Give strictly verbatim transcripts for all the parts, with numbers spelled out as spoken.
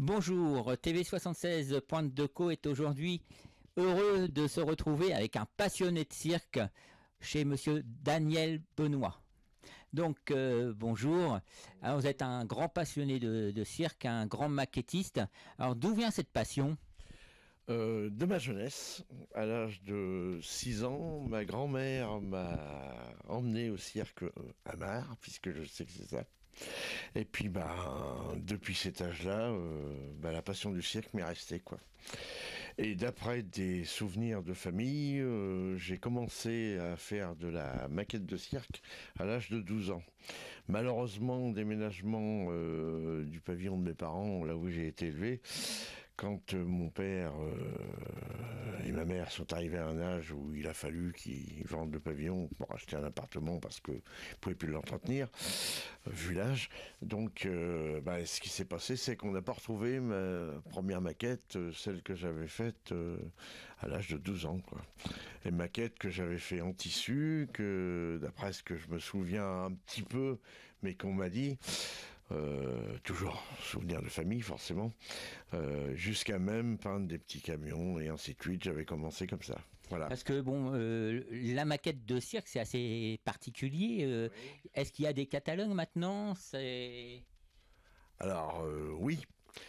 Bonjour, T V soixante-seize Pointe de Caux est aujourd'hui heureux de se retrouver avec un passionné de cirque chez monsieur Daniel Benoît. Donc euh, bonjour, alors, vous êtes un grand passionné de, de cirque, un grand maquettiste. Alors d'où vient cette passion ? Euh, de ma jeunesse, à l'âge de six ans, ma grand-mère m'a emmené au cirque à Mar, puisque je sais que c'est ça. Et puis, bah, depuis cet âge-là, euh, bah, la passion du cirque m'est restée, quoi. Et d'après des souvenirs de famille, euh, j'ai commencé à faire de la maquette de cirque à l'âge de douze ans. Malheureusement, déménagement euh, du pavillon de mes parents, là où j'ai été élevé, quand euh, mon père euh, et ma mère sont arrivés à un âge où il a fallu qu'ils vendent le pavillon pour acheter un appartement parce qu'ils ne pouvaient plus l'entretenir, euh, vu l'âge. Donc, euh, bah, ce qui s'est passé, c'est qu'on n'a pas retrouvé ma première maquette, euh, celle que j'avais faite euh, à l'âge de douze ans, quoi. Une maquette que j'avais fait en tissu, que d'après ce que je me souviens un petit peu, mais qu'on m'a dit... Euh, toujours souvenir de famille forcément, euh, jusqu'à même peindre des petits camions et ainsi de suite. J'avais commencé comme ça. Voilà. Parce que bon, euh, la maquette de cirque c'est assez particulier. Euh, oui. Est-ce qu'il y a des catalogues maintenant ? C'est... Alors euh, oui.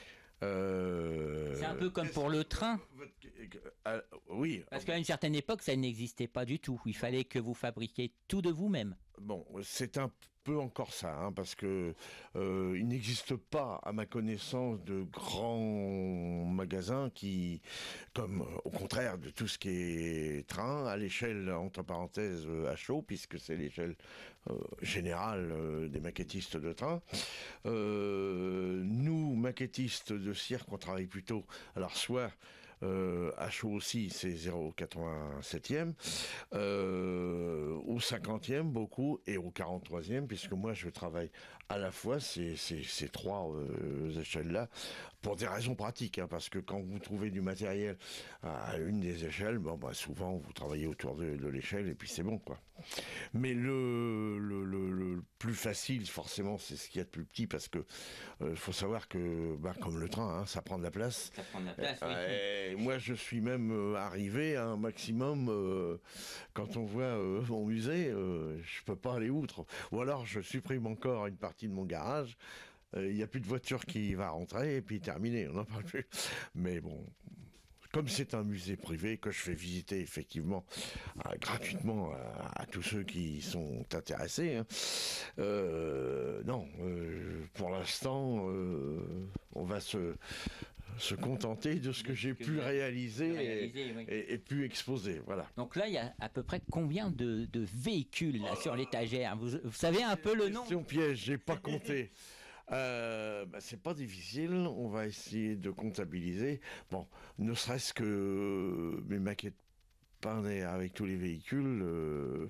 Euh... C'est un peu comme pour le train. Euh, oui. Parce qu'à une certaine époque, ça n'existait pas du tout. Il fallait que vous fabriquiez tout de vous-même. Bon, c'est un peu encore ça, hein, parce que euh, il n'existe pas, à ma connaissance, de grands magasins qui, comme euh, au contraire de tout ce qui est train, à l'échelle, entre parenthèses, à chaud, puisque c'est l'échelle euh, générale euh, des maquettistes de train. Euh, nous, maquettistes de cirque, on travaille plutôt, alors soit euh, à chaud aussi, c'est zéro virgule quatre-vingt-septième, euh, au cinquantième, beaucoup, et au quarante-troisième, puisque moi je travaille à la fois ces, ces, ces trois euh, échelles-là, pour des raisons pratiques, hein, parce que quand vous trouvez du matériel à une des échelles, bon, bah, souvent vous travaillez autour de, de l'échelle et puis c'est bon, quoi. Mais le, le, le, le plus facile, forcément, c'est ce qu'il y a de plus petit, parce que il euh, faut savoir que, bah, comme le train, hein, ça prend de la place. Ça prend de la place, euh, oui. Et moi je suis même euh, arrivé à un maximum, euh, quand on voit euh, mon musée, euh, je peux pas aller outre. Ou alors je supprime encore une partie de mon garage, il euh, n'y a plus de voiture qui va rentrer, et puis terminé, on n'en parle plus. Mais bon, comme c'est un musée privé que je fais visiter effectivement euh, gratuitement à, à tous ceux qui sont intéressés, hein, euh, non, euh, pour l'instant, euh, on va se, se contenter de ce que j'ai pu réaliser, réaliser et, oui. et, et pu exposer. Voilà. Donc là, il y a à peu près combien de, de véhicules là, sur l'étagère ? vous, vous savez un peu le nom ? Question piège, j'ai pas compté. Euh, bah, c'est pas difficile, on va essayer de comptabiliser. Bon, ne serait-ce que euh, mes maquettes peintes avec tous les véhicules, euh,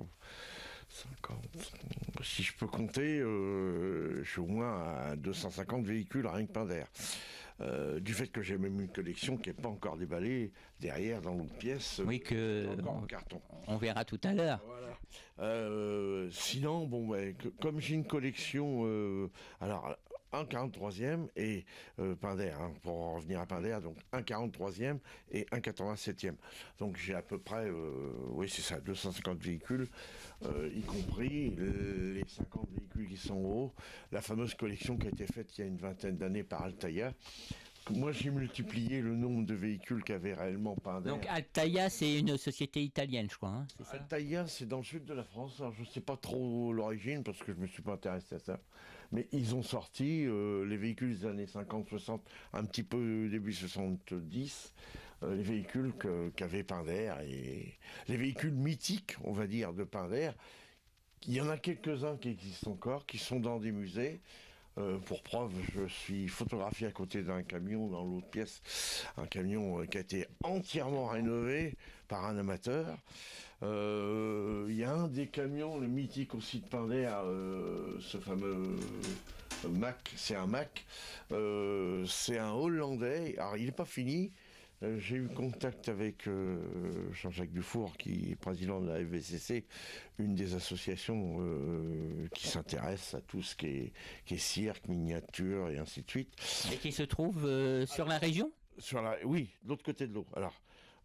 cinquante. Si je peux compter, euh, je suis au moins à deux cent cinquante véhicules rien que peints d'air. Euh, du fait que j'ai même une collection qui n'est pas encore déballée derrière dans l'autre pièce. Oui, que encore en carton. On verra tout à l'heure. Voilà. Euh, sinon, bon, ouais, que, comme j'ai une collection, euh, alors un quarante-troisième et euh, Pinder, hein, pour en revenir à Pinder, donc un quarante-troisième et un quatre-vingt-septième. Donc j'ai à peu près, euh, oui c'est ça, deux cent cinquante véhicules, euh, y compris les cinquante véhicules qui sont hauts. La fameuse collection qui a été faite il y a une vingtaine d'années par Altaïa. Moi, j'ai multiplié le nombre de véhicules qu'avait réellement Pinder. Donc Altaïa, c'est une société italienne, je crois. Hein, c'est ça ? Altaïa, c'est dans le sud de la France. Alors, je ne sais pas trop l'origine parce que je ne me suis pas intéressé à ça. Mais ils ont sorti euh, les véhicules des années cinquante soixante, un petit peu début soixante-dix, euh, les véhicules que, qu'avait Pinder. Et les véhicules mythiques, on va dire, de Pinder. Il y en a quelques-uns qui existent encore, qui sont dans des musées. Euh, pour preuve, je suis photographié à côté d'un camion dans l'autre pièce, un camion euh, qui a été entièrement rénové par un amateur. Il euh, y a un des camions, le mythique aussi de Pinder, euh, ce fameux Mack, c'est un Mack, euh, c'est un Hollandais. Alors il n'est pas fini, Euh, j'ai eu contact avec euh, Jean-Jacques Dufour, qui est président de la F V C C, une des associations euh, qui s'intéresse à tout ce qui est, qui est cirque, miniature et ainsi de suite. Et qui se trouve euh, sur la région? Sur la, oui, de l'autre côté de l'eau. Alors,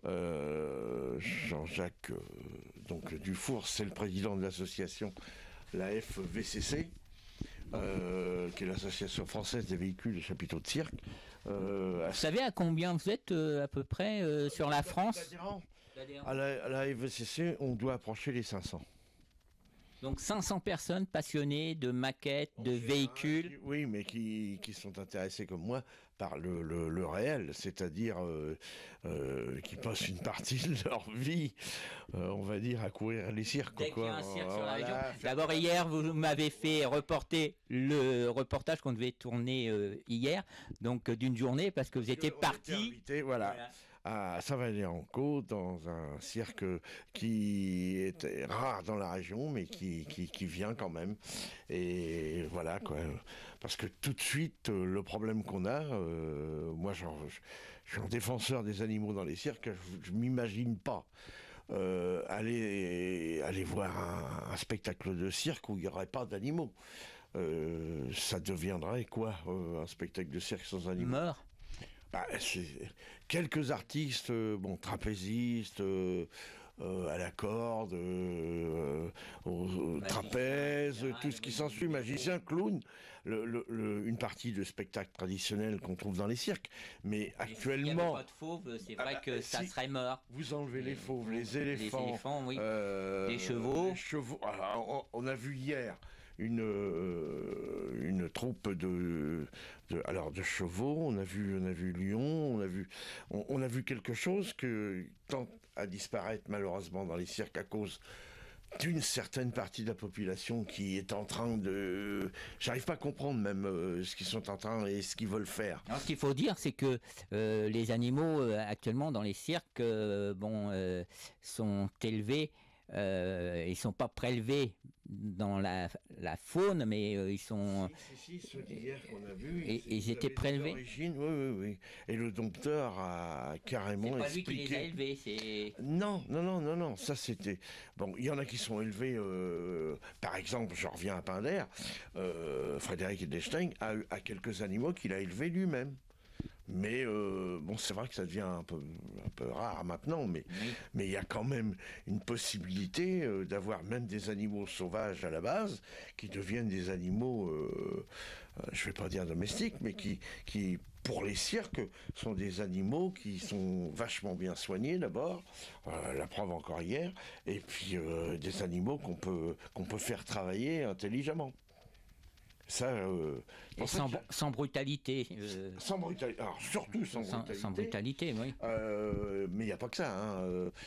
euh, Jean-Jacques euh, donc Dufour, c'est le président de l'association, la F V C C, euh, qui est l'association française des véhicules et chapiteaux de cirque. Euh, vous savez à combien vous êtes euh, à peu près euh, sur la France? À la, à la F V C C, on doit approcher les cinq cents. Donc cinq cents personnes passionnées de maquettes, de véhicules. Oui, mais qui, qui sont intéressées comme moi par le, le, le réel, c'est-à-dire euh, euh, qui passent une partie de leur vie, euh, on va dire, à courir les cirques. Dès qu'il y a un cirque sur la région. D'abord, hier, vous m'avez fait reporter le reportage qu'on devait tourner euh, hier, donc d'une journée, parce que vous étiez parti. Voilà. voilà. À Saint-Vallier-en-Caux, dans un cirque qui est rare dans la région, mais qui, qui, qui vient quand même. Et voilà, quoi. Parce que tout de suite, le problème qu'on a, euh, moi, genre, je, je suis un défenseur des animaux dans les cirques, je ne m'imagine pas euh, aller, aller voir un, un spectacle de cirque où il n'y aurait pas d'animaux. Euh, ça deviendrait quoi, euh, un spectacle de cirque sans animaux? Mort. Bah, quelques artistes, euh, bon, trapézistes, euh, euh, à la corde, euh, au, au trapèze, tout ce qui s'ensuit, magicien, clown, le, le, le, une partie de spectacle traditionnel qu'on trouve dans les cirques. Mais actuellement, s'il n'y avait pas de fauves, c'est vrai ah, que ça si serait mort. Vous enlevez les fauves, les éléphants, les éléphants, oui. euh, les chevaux. Les chevaux. Alors, on, on a vu hier une euh, une troupe de, de alors de chevaux, on a vu on a vu lion, on a vu on, on a vu quelque chose que tend à disparaître malheureusement dans les cirques à cause d'une certaine partie de la population qui est en train de... J'arrive pas à comprendre même euh, ce qu'ils sont en train et ce qu'ils veulent faire. Alors, ce qu'il faut dire, c'est que euh, les animaux euh, actuellement dans les cirques euh, bon, euh, sont élevés, euh, ils sont pas prélevés dans la, la faune, mais euh, ils sont... Si, si, si ceux d'hier qu'on a vus, et, ils, ils étaient prélevés. Oui, oui, oui. Et le dompteur a carrément expliqué... C'est pas lui qui les a élevés, c'est... Non, non, non, non, non, ça c'était... Bon, il y en a qui sont élevés, euh, par exemple, je reviens à Pinder, euh, Frédéric Edelstein a, a quelques animaux qu'il a élevés lui-même. Mais euh, bon, c'est vrai que ça devient un peu, un peu rare maintenant, mais oui. mais il y a quand même une possibilité euh, d'avoir même des animaux sauvages à la base qui deviennent des animaux, euh, euh, je ne vais pas dire domestiques, mais qui, qui, pour les cirques, sont des animaux qui sont vachement bien soignés d'abord, euh, la preuve encore hier, et puis euh, des animaux qu'on peut, qu'on peut faire travailler intelligemment. Ça, euh, et sans, ça sans brutalité. Euh, sans brutalité. Alors, surtout sans, sans brutalité. Sans brutalité, oui. Euh, mais il n'y a pas que ça. Hein.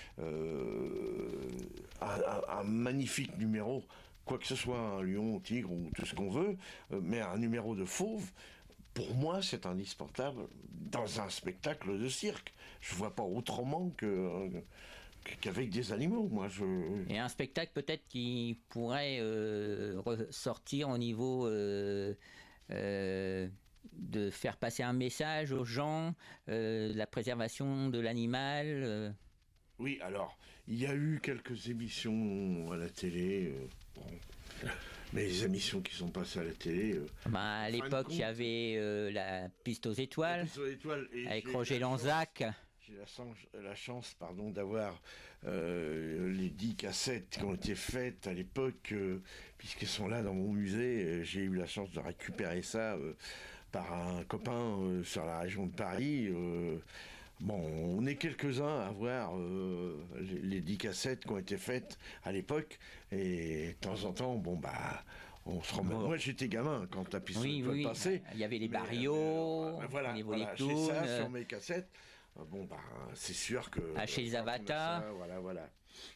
Euh, un, un, un magnifique numéro, quoi que ce soit, un lion, un tigre ou tout ce qu'on veut, mais un numéro de fauve, pour moi, c'est indispensable dans un spectacle de cirque. Je ne vois pas autrement que... qu'avec des animaux, moi je... Et un spectacle peut-être qui pourrait euh, ressortir au niveau euh, euh, de faire passer un message aux gens, euh, de la préservation de l'animal. Euh. Oui, alors, il y a eu quelques émissions à la télé, euh, bon, mais les émissions qui sont passées à la télé... Euh, bah, à l'époque, il y avait euh, la Piste aux étoiles, la Piste aux étoiles et avec Roger Lanzac. J'ai la chance, la chance pardon, d'avoir euh, les dix cassettes qui ont été faites à l'époque, euh, puisqu'elles sont là dans mon musée. J'ai eu la chance de récupérer ça euh, par un copain euh, sur la région de Paris. Euh, bon, on est quelques-uns à avoir euh, les, les dix cassettes qui ont été faites à l'époque. Et de temps en temps, bon, bah... On se remet... Moi j'étais gamin quand la piste oui, oui, passait. Il y avait les barrios, euh, voilà, au niveau voilà, des clowns, j'ai ça euh... sur mes cassettes. Bon, bah, c'est sûr que... Ah, chez les avatars. Voilà, voilà.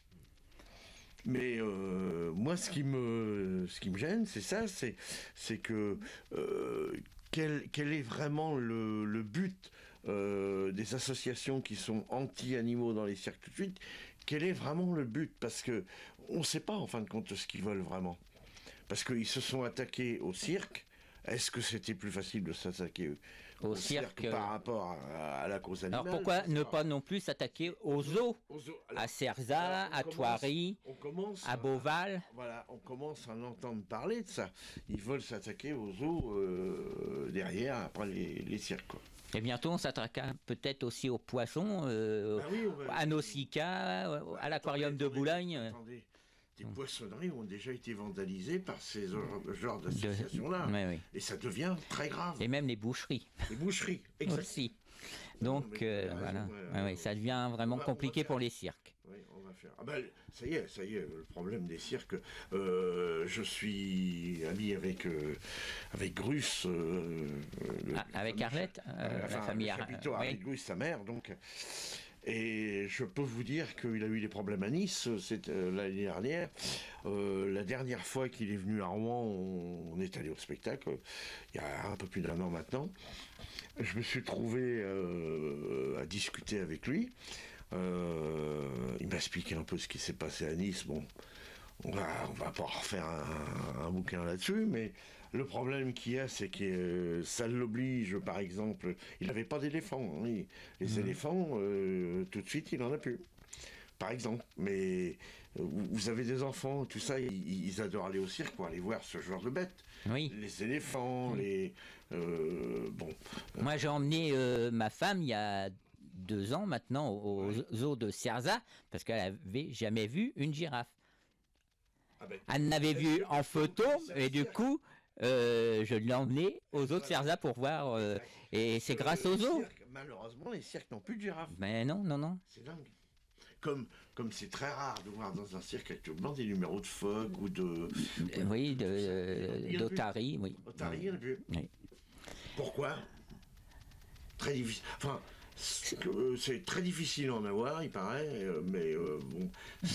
Mais euh, moi, ce qui me, ce qui me gêne, c'est ça, c'est, c'est que euh, quel, quel est vraiment le, le but euh, des associations qui sont anti-animaux dans les cirques tout de suite? Quel est vraiment le but? Parce que on ne sait pas, en fin de compte, ce qu'ils veulent vraiment. Parce qu'ils se sont attaqués au cirque. Est-ce que c'était plus facile de s'attaquer au, au cirque, cirque par rapport à, à la cause animale. Alors pourquoi ne sera... pas non plus s'attaquer aux zoos, aux zoos. Alors, à Cerzat, à Thoiry, à Beauval? Voilà, on commence à en entendre parler de ça. Ils veulent s'attaquer aux zoos euh, derrière, après les, les cirques, quoi. Et bientôt, on s'attaquera peut-être aussi aux poissons, euh, bah oui, va... à Nausicaa, bah, à l'aquarium de Boulogne. Attendez, des poissonneries ont déjà été vandalisées par ces genres d'associations-là. De... Oui, oui. Et ça devient très grave. Et même les boucheries. Les boucheries, exactement. Aussi. Donc, euh, voilà, ouais, ouais, ouais, ça devient vraiment va, compliqué pour les cirques. Oui, on va faire. Ah ben, ça y est, ça y est, le problème des cirques. Euh, je suis ami avec euh, avec Grus. Euh, ah, avec Arlette, euh, enfin, la famille Arlette. Avec oui. Grus, sa mère, donc. Et je peux vous dire qu'il a eu des problèmes à Nice euh, l'année dernière. Euh, la dernière fois qu'il est venu à Rouen, on, on est allé au spectacle, il y a un peu plus d'un an maintenant. Je me suis trouvé euh, à discuter avec lui. Euh, il m'a expliqué un peu ce qui s'est passé à Nice. Bon, on va, on va pas refaire un, un bouquin là-dessus, mais le problème qu'il y a, c'est que euh, ça l'oblige, par exemple, il n'avait pas d'éléphants. Hein, les mmh. éléphants, euh, tout de suite, il n'en a plus. Par exemple, mais euh, vous avez des enfants, tout ça, ils, ils adorent aller au cirque pour aller voir ce genre de bêtes. Oui. Les éléphants, oui. les... Euh, bon. Moi, j'ai emmené euh, ma femme il y a deux ans maintenant au ouais. zoo de Cerzat, parce qu'elle n'avait jamais vu une girafe. Ah ben, elle n'avait vu en photo, et du coup, euh, je l'ai emmené aux zoos de Cerzat pour voir, euh, et c'est grâce aux zoos. Malheureusement, les cirques n'ont plus de girafes. Mais non, non, non. C'est dingue. Comme comme c'est très rare de voir dans un cirque actuellement des numéros de phoques ou de... Oui, d'Otari, oui. Otari, il y en a plus. Oui. Pourquoi? Très difficile. Enfin, c'est très difficile d'en avoir, il paraît, mais euh, bon,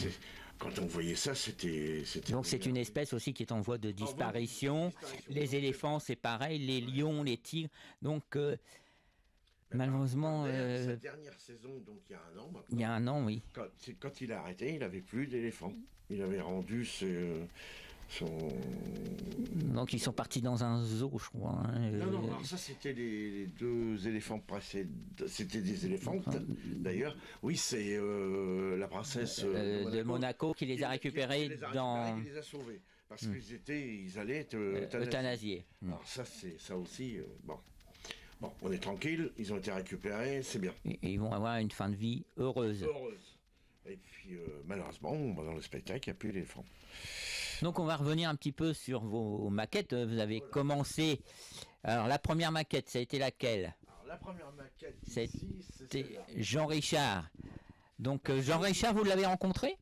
quand on voyait ça, c'était... Donc c'est une espèce aussi qui est en voie de disparition. disparition. Les éléphants, c'est pareil, les lions, les tigres. Donc... Euh, malheureusement, euh, sa dernière saison, donc il y a un an maintenant. Il y a un an, oui. Quand, quand il a arrêté, il n'avait plus d'éléphants. Il avait rendu ses, son. Donc ils sont partis dans un zoo, je crois. Hein. Non, non. Alors ça, c'était les, les deux éléphants précédents. C'était des éléphantes, d'ailleurs. Oui, c'est euh, la princesse euh, de, Monaco, de Monaco qui les a récupérés qui, qui, qui les a dans. Récupérés, qui les a sauvés parce hmm. qu'ils étaient, ils allaient être euh, euthanasiés. Hmm. Alors ça, c'est ça aussi. Euh, bon. Bon, on est tranquille, ils ont été récupérés, c'est bien. Et ils vont avoir une fin de vie heureuse. Heureuse. Et puis, euh, malheureusement, dans le spectacle, il n'y a plus d'éléphants. Donc, on va revenir un petit peu sur vos maquettes. Vous avez voilà. commencé... Alors, la première maquette, ça a été laquelle? Alors, la première maquette, ici, c'était Jean Richard. Donc, euh, Jean Richard, vous l'avez rencontré?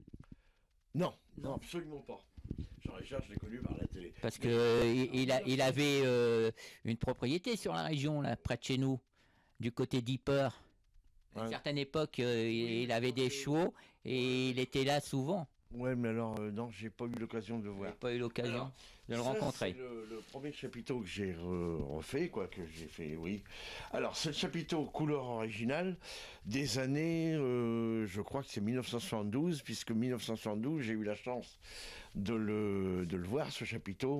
Non, non, absolument pas. Jean Richard, je l'ai connu par la télé. Parce qu'il euh, il, a, il avait euh, une propriété sur la région, là, près de chez nous, du côté d'Ypres. À une ouais. certaine époque, euh, oui, il avait des chevaux et il était là souvent. Ouais, mais alors, euh, non, j'ai pas eu l'occasion de le voir. J'ai pas eu l'occasion de le ça, rencontrer. C'est le, le premier chapiteau que j'ai re, refait, quoi, que j'ai fait, oui. Alors, c'est le chapiteau couleur originale des années, euh, je crois que c'est mille neuf cent soixante-douze, puisque mille neuf cent soixante-douze, j'ai eu la chance de le, de le voir, ce chapiteau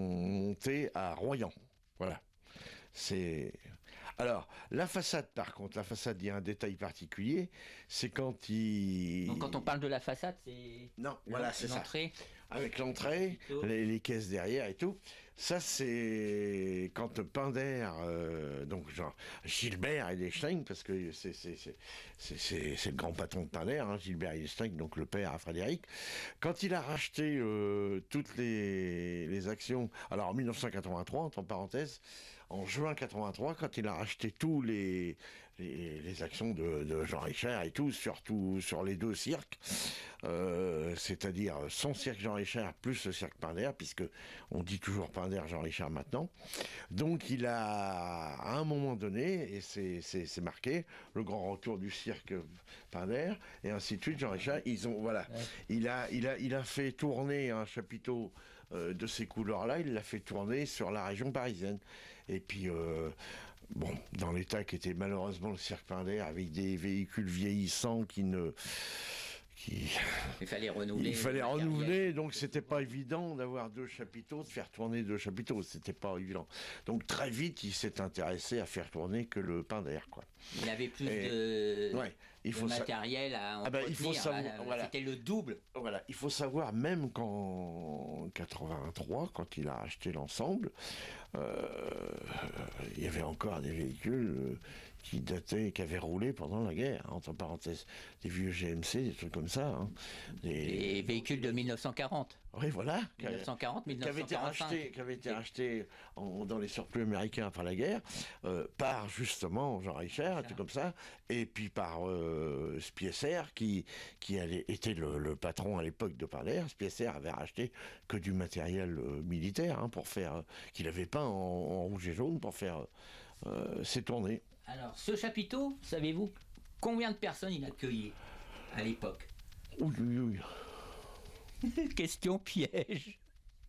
monté à Royan. Voilà. C'est... Alors, la façade, par contre, la façade, il y a un détail particulier, c'est quand il... Donc, quand on parle de la façade, c'est... Non, voilà, c'est ça. L'entrée. Avec l'entrée, les, les caisses derrière et tout. Ça, c'est quand Pinder, euh, donc genre Gilbert Edelstein, parce que c'est, c'est, c'est, c'est, c'est, c'est le grand patron de Pinder, hein, Gilbert Edelstein, donc le père à Frédéric. Quand il a racheté euh, toutes les, les actions, alors en mille neuf cent quatre-vingt-trois, entre parenthèses, en juin quatre-vingt-trois, quand il a racheté tous les, les, les actions de, de Jean Richard et tout, surtout sur les deux cirques, euh, c'est-à-dire son cirque Jean Richard plus le cirque Pinder, puisque on dit toujours Pinder Jean Richard maintenant. Donc il a, à un moment donné, et c'est, c'est, c'est marqué, le grand retour du cirque Pinder, et ainsi de suite, Jean Richard, ils ont, voilà, ouais. il a, il a, il a fait tourner un chapiteau euh, de ces couleurs-là, il l'a fait tourner sur la région parisienne. Et puis, euh, bon, dans l'état qui était malheureusement le cirque Pinder, avec des véhicules vieillissants qui ne, qui... Il fallait renouveler. Il fallait renouveler, donc c'était pas évident d'avoir deux chapiteaux, de faire tourner deux chapiteaux, c'était pas évident. Donc très vite, il s'est intéressé à faire tourner que le pain d'air, quoi. Il avait plus Et, de, ouais, il faut de matériel à ah ben, il faut savoir, voilà. C'était le double. Voilà, il faut savoir même qu'en quatre-vingt-trois, quand il a acheté l'ensemble, euh, il y avait encore des véhicules qui dataient, qui avaient roulé pendant la guerre, entre parenthèses, des vieux G M C, des trucs comme ça. Hein. Des... des véhicules de mille neuf cent quarante. Oui, voilà. mille neuf cent quarante, mille neuf cent quarante-cinq. Qui avaient été rachetés dans les surplus américains après la guerre, euh, par justement Jean Richard, un truc comme ça, et puis par euh, Spiesser, qui, qui allait, était le, le patron à l'époque de Parler. Spiesser avait racheté que du matériel euh, militaire, hein, pour faire, euh, qu'il avait peint en, en rouge et jaune pour faire euh, ses tournées. Alors, ce chapiteau, savez-vous combien de personnes il accueillait à l'époque? Oui, oui, oui. Question piège.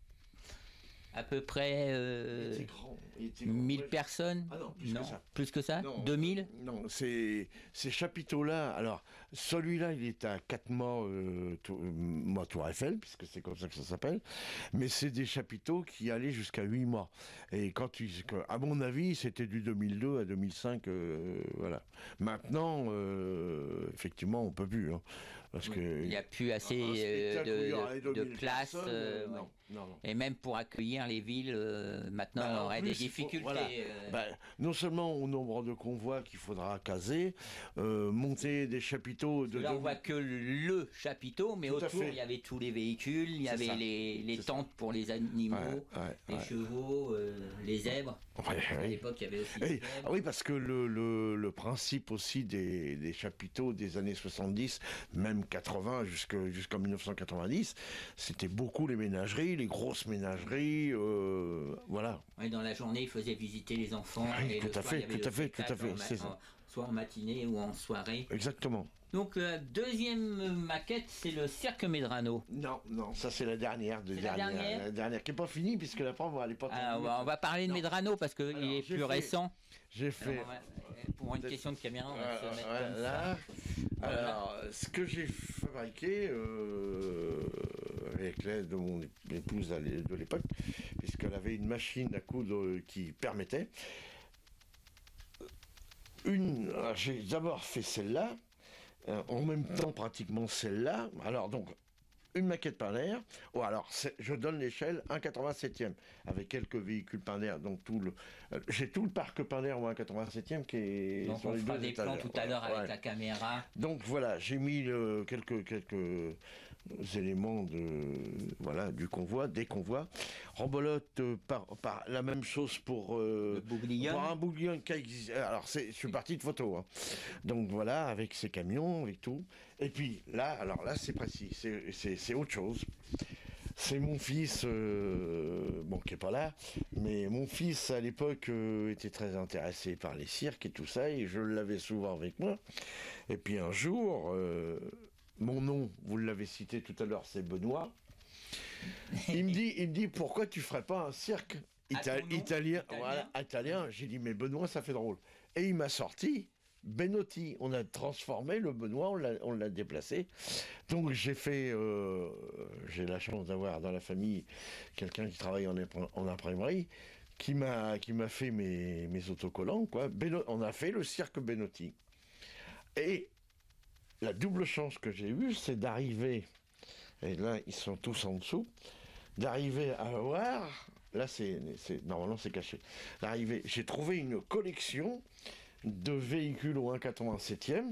À peu près euh, il était grand. Il était grand. mille personnes. Ah non, plus non. que ça. Plus que ça Non, deux mille Non, ces, ces chapiteaux-là, alors celui-là, il est à quatre mois, euh, tour, mois Tour Eiffel, puisque c'est comme ça que ça s'appelle, mais c'est des chapiteaux qui allaient jusqu'à huit mois. Et quand tu, à mon avis, c'était du deux mille deux à deux mille cinq, euh, voilà. Maintenant, euh, effectivement, on peut plus, hein, parce que il n'y a plus assez euh, de, de, de place. Personnes, euh, non, ouais. non, non. Et même pour accueillir les villes, euh, maintenant, bah, on aurait plus, des difficultés. Faut, voilà. euh... bah, non seulement au nombre de convois qu'il faudra caser, euh, monter des chapiteaux... De Là, de... on voit que le chapiteau, mais tout autour, il y avait tous les véhicules, il y avait ça. les, les tentes ça. pour les animaux, ouais, ouais, les ouais. chevaux, euh, les zèbres. Ouais, à ouais. l'époque, il y avait aussi et, les zèbres. Ah oui, parce que le, le, le principe aussi des, des chapiteaux des années soixante-dix, même quatre-vingts jusqu'en jusqu'en mille neuf cent quatre-vingt-dix, c'était beaucoup les ménageries, les grosses ménageries, euh, voilà. Ouais, dans la journée, il faisait visiter les enfants. Oui, et tout, le à soir, fait, tout à fait, tout à fait, tout à fait, soit en matinée ou en soirée. Exactement. Donc la deuxième maquette, c'est le Cirque Medrano. Non, non, ça c'est la dernière, de dernière, la dernière, la dernière qui n'est pas finie puisque la preuve elle n'est pas. Alors, on, va, on va parler de non. Medrano parce qu'il est plus fait, récent. J'ai fait. Alors, va, pour une question de caméra, on va euh, se mettre voilà. comme ça. Alors, voilà. Ce que j'ai fabriqué euh, avec l'aide de mon épouse de l'époque, puisqu'elle avait une machine à coudre qui permettait. Une, j'ai d'abord fait celle-là. Euh, en même temps pratiquement celle-là. Alors donc, une maquette Panair. Oh, alors, je donne l'échelle un quatre-vingt-septième, avec quelques véhicules Panair. Donc, tout le, euh, j'ai tout le parc Panair au un quatre-vingt-septième qui est donc sur on les fera deux des étages. plans tout à l'heure ouais, avec ouais. la caméra. Donc, voilà, j'ai mis euh, quelques... quelques éléments de voilà du convoi, des convois. Rembolote euh, par, par la même chose pour, euh, pour un bouglion qui existe. Alors c'est, je suis parti de photos. Hein. Donc voilà, avec ces camions, avec tout. Et puis là, alors là c'est précis, c'est, c'est, c'est autre chose. C'est mon fils, euh, bon, qui n'est pas là, mais mon fils à l'époque euh, était très intéressé par les cirques et tout ça, et je l'avais souvent avec moi. Et puis un jour, euh, mon nom, vous l'avez cité tout à l'heure, c'est Benoît. Il me dit, il me dit, pourquoi tu ferais pas un cirque ita- italien, italien, voilà, italien. J'ai dit, mais Benoît, ça fait drôle. Et il m'a sorti Benotti. On a transformé le Benoît, on l'a, on l'a déplacé. Donc j'ai fait, euh, j'ai la chance d'avoir dans la famille quelqu'un qui travaille en, en imprimerie, qui m'a, qui m'a fait mes, mes autocollants, quoi. Beno- on a fait le cirque Benotti. Et la double chance que j'ai eue, c'est d'arriver, et là ils sont tous en dessous, d'arriver à voir, là c'est, c'est normalement c'est caché, d'arriver, j'ai trouvé une collection de véhicules au un quatre-vingt-septième,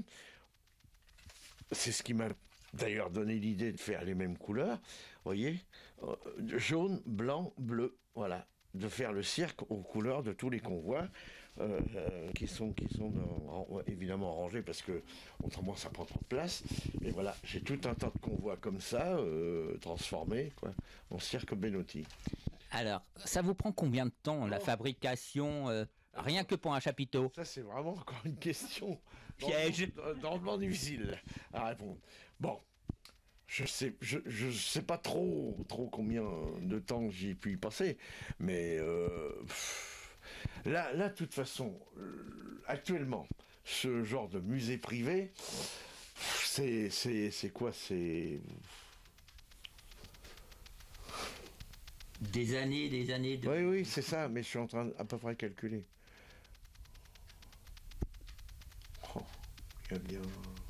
c'est ce qui m'a d'ailleurs donné l'idée de faire les mêmes couleurs, vous voyez, jaune, blanc, bleu, voilà, de faire le cirque aux couleurs de tous les convois. Euh, euh, qui sont, qui sont dans, évidemment rangés parce que autrement ça prend trop de place. Et voilà, j'ai tout un tas de convois comme ça, euh, transformés quoi, en cirque Benotti. Alors, ça vous prend combien de temps oh. la fabrication euh, rien que pour un chapiteau? Ça c'est vraiment encore une question piège, drôlement difficile à répondre. Bon. Je sais, je, je sais pas trop, trop combien de temps j'ai pu y passer, mais euh, pff, Là, là, de toute façon, euh, actuellement, ce genre de musée privé, c'est, c'est, c'est quoi? C'est... Des années, des années de... Oui, oui, c'est ça, mais je suis en train d'à peu près calculer. Oh, il y a bien...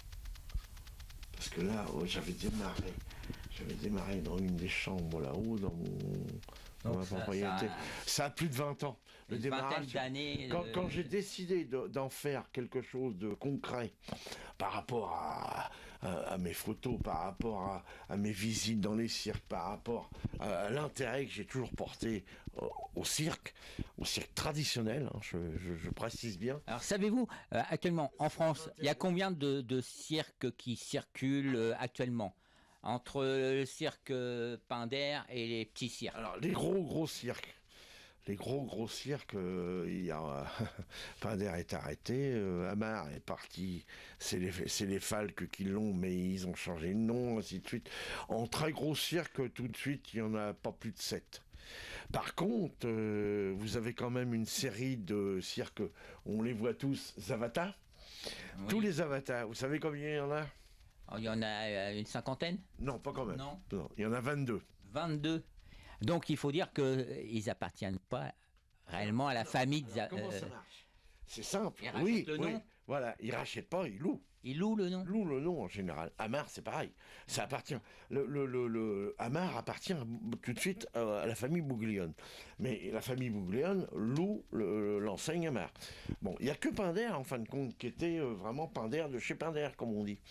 Parce que là, oh, j'avais démarré. J'avais démarré dans une des chambres là-haut, dans, mon, dans ma ça, propriété. Ça... ça a plus de vingt ans. Le démarrage, d'années. Quand, euh... quand j'ai décidé de, d'en faire quelque chose de concret par rapport à, à, à mes photos, par rapport à, à mes visites dans les cirques, par rapport à, à l'intérêt que j'ai toujours porté au, au cirque, au cirque traditionnel, hein, je, je, je précise bien. Alors savez-vous, euh, actuellement en France, il y a combien de, de cirques qui circulent euh, actuellement entre le cirque Pinder et les petits cirques? Alors les gros gros cirques. Les gros gros cirques, euh, il y a euh, Pinder est arrêté, euh, Hamar est parti, c'est les, c'est les Falques qui l'ont, mais ils ont changé de nom, ainsi de suite. En très gros cirques, tout de suite, il n'y en a pas plus de sept. Par contre, euh, vous avez quand même une série de cirques, on les voit tous, Zavata. Oui. Tous les Zavata, vous savez combien il y en a? Il y en a une cinquantaine? Non, pas quand même. Non. Non, il y en a vingt-deux. vingt-deux. Donc il faut dire qu'ils appartiennent pas réellement à la non, famille. Alors, comment ça marche? C'est simple. Ils oui, le oui. nom. Voilà, ils rachètent pas, ils louent. Ils louent le nom. Louent le nom en général. Hamar, c'est pareil. Ça appartient. Le, le, le, le Hamar appartient tout de suite à, à la famille Bouglione. Mais la famille Bouglione loue le, l'enseigne Hamar. Bon, il n'y a que Pinder en fin de compte qui était vraiment Pinder de chez Pinder, comme on dit.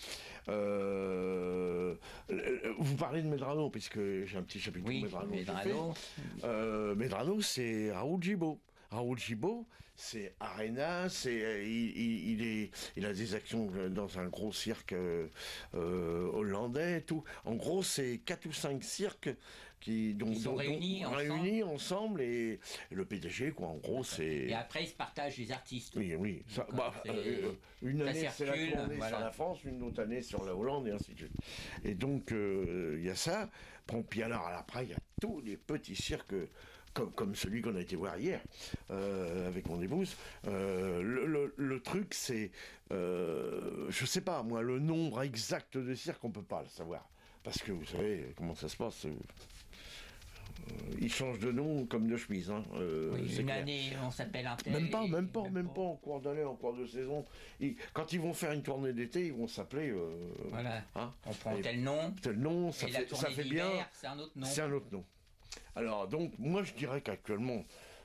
Euh, vous parlez de Medrano, puisque j'ai un petit chapitre oui, de Medrano. Medrano. Euh, Medrano, c'est Raoul Gibault. Raoul Gibault, c'est Arena, c'est, il, il, il, est, il a des actions dans un gros cirque euh, hollandais et tout. En gros, c'est quatre ou cinq cirques qui dont, ils sont dont, réunis, dont, ensemble. réunis ensemble et, et le P D G, quoi, en gros, c'est... Et après, ils se partagent les artistes. Oui, oui. Ça, bah, euh, une année, circule, c'est la tournée voilà. sur la France, une autre année sur la Hollande, et ainsi de suite. Et donc, il euh, y a ça. Bon, puis alors, après, il y a tous les petits cirques... Comme, comme celui qu'on a été voir hier euh, avec mon épouse. Euh, le, le, le truc, c'est, euh, je sais pas, moi, le nombre exact de cirques, on peut pas le savoir. Parce que vous savez comment ça se passe. Euh, ils changent de nom comme de chemise. Hein, euh, oui, c'est une clair. année, on s'appelle un tel. Même pas, même pas, même, même pas. pas en cours d'année, en cours de saison. Ils, quand ils vont faire une tournée d'été, ils vont s'appeler. Euh, voilà. Hein, on prend et, tel nom. Tel nom, ça et fait, la ça fait bien. C'est un autre nom. C'est un autre nom. Alors, donc, moi, je dirais qu'actuellement,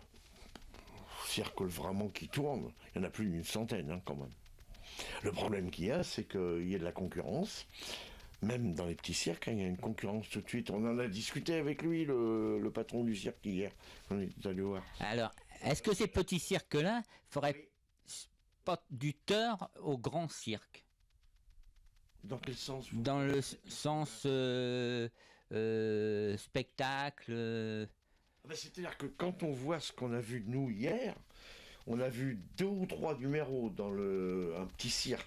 cirque vraiment qui tourne, il y en a plus d'une centaine, hein, quand même. Le problème qu'il y a, c'est qu'il y a de la concurrence. Même dans les petits cirques, hein, il y a une concurrence tout de suite. On en a discuté avec lui, le, le patron du cirque, hier. On est allé voir. Alors, est-ce que ces petits cirques-là feraient pas du tort au grand cirque? Dans quel sens? Dans le sens... Euh, Euh, spectacle. Euh... Ben, c'est-à-dire que quand on voit ce qu'on a vu de nous hier, on a vu deux ou trois numéros dans le, un petit cirque.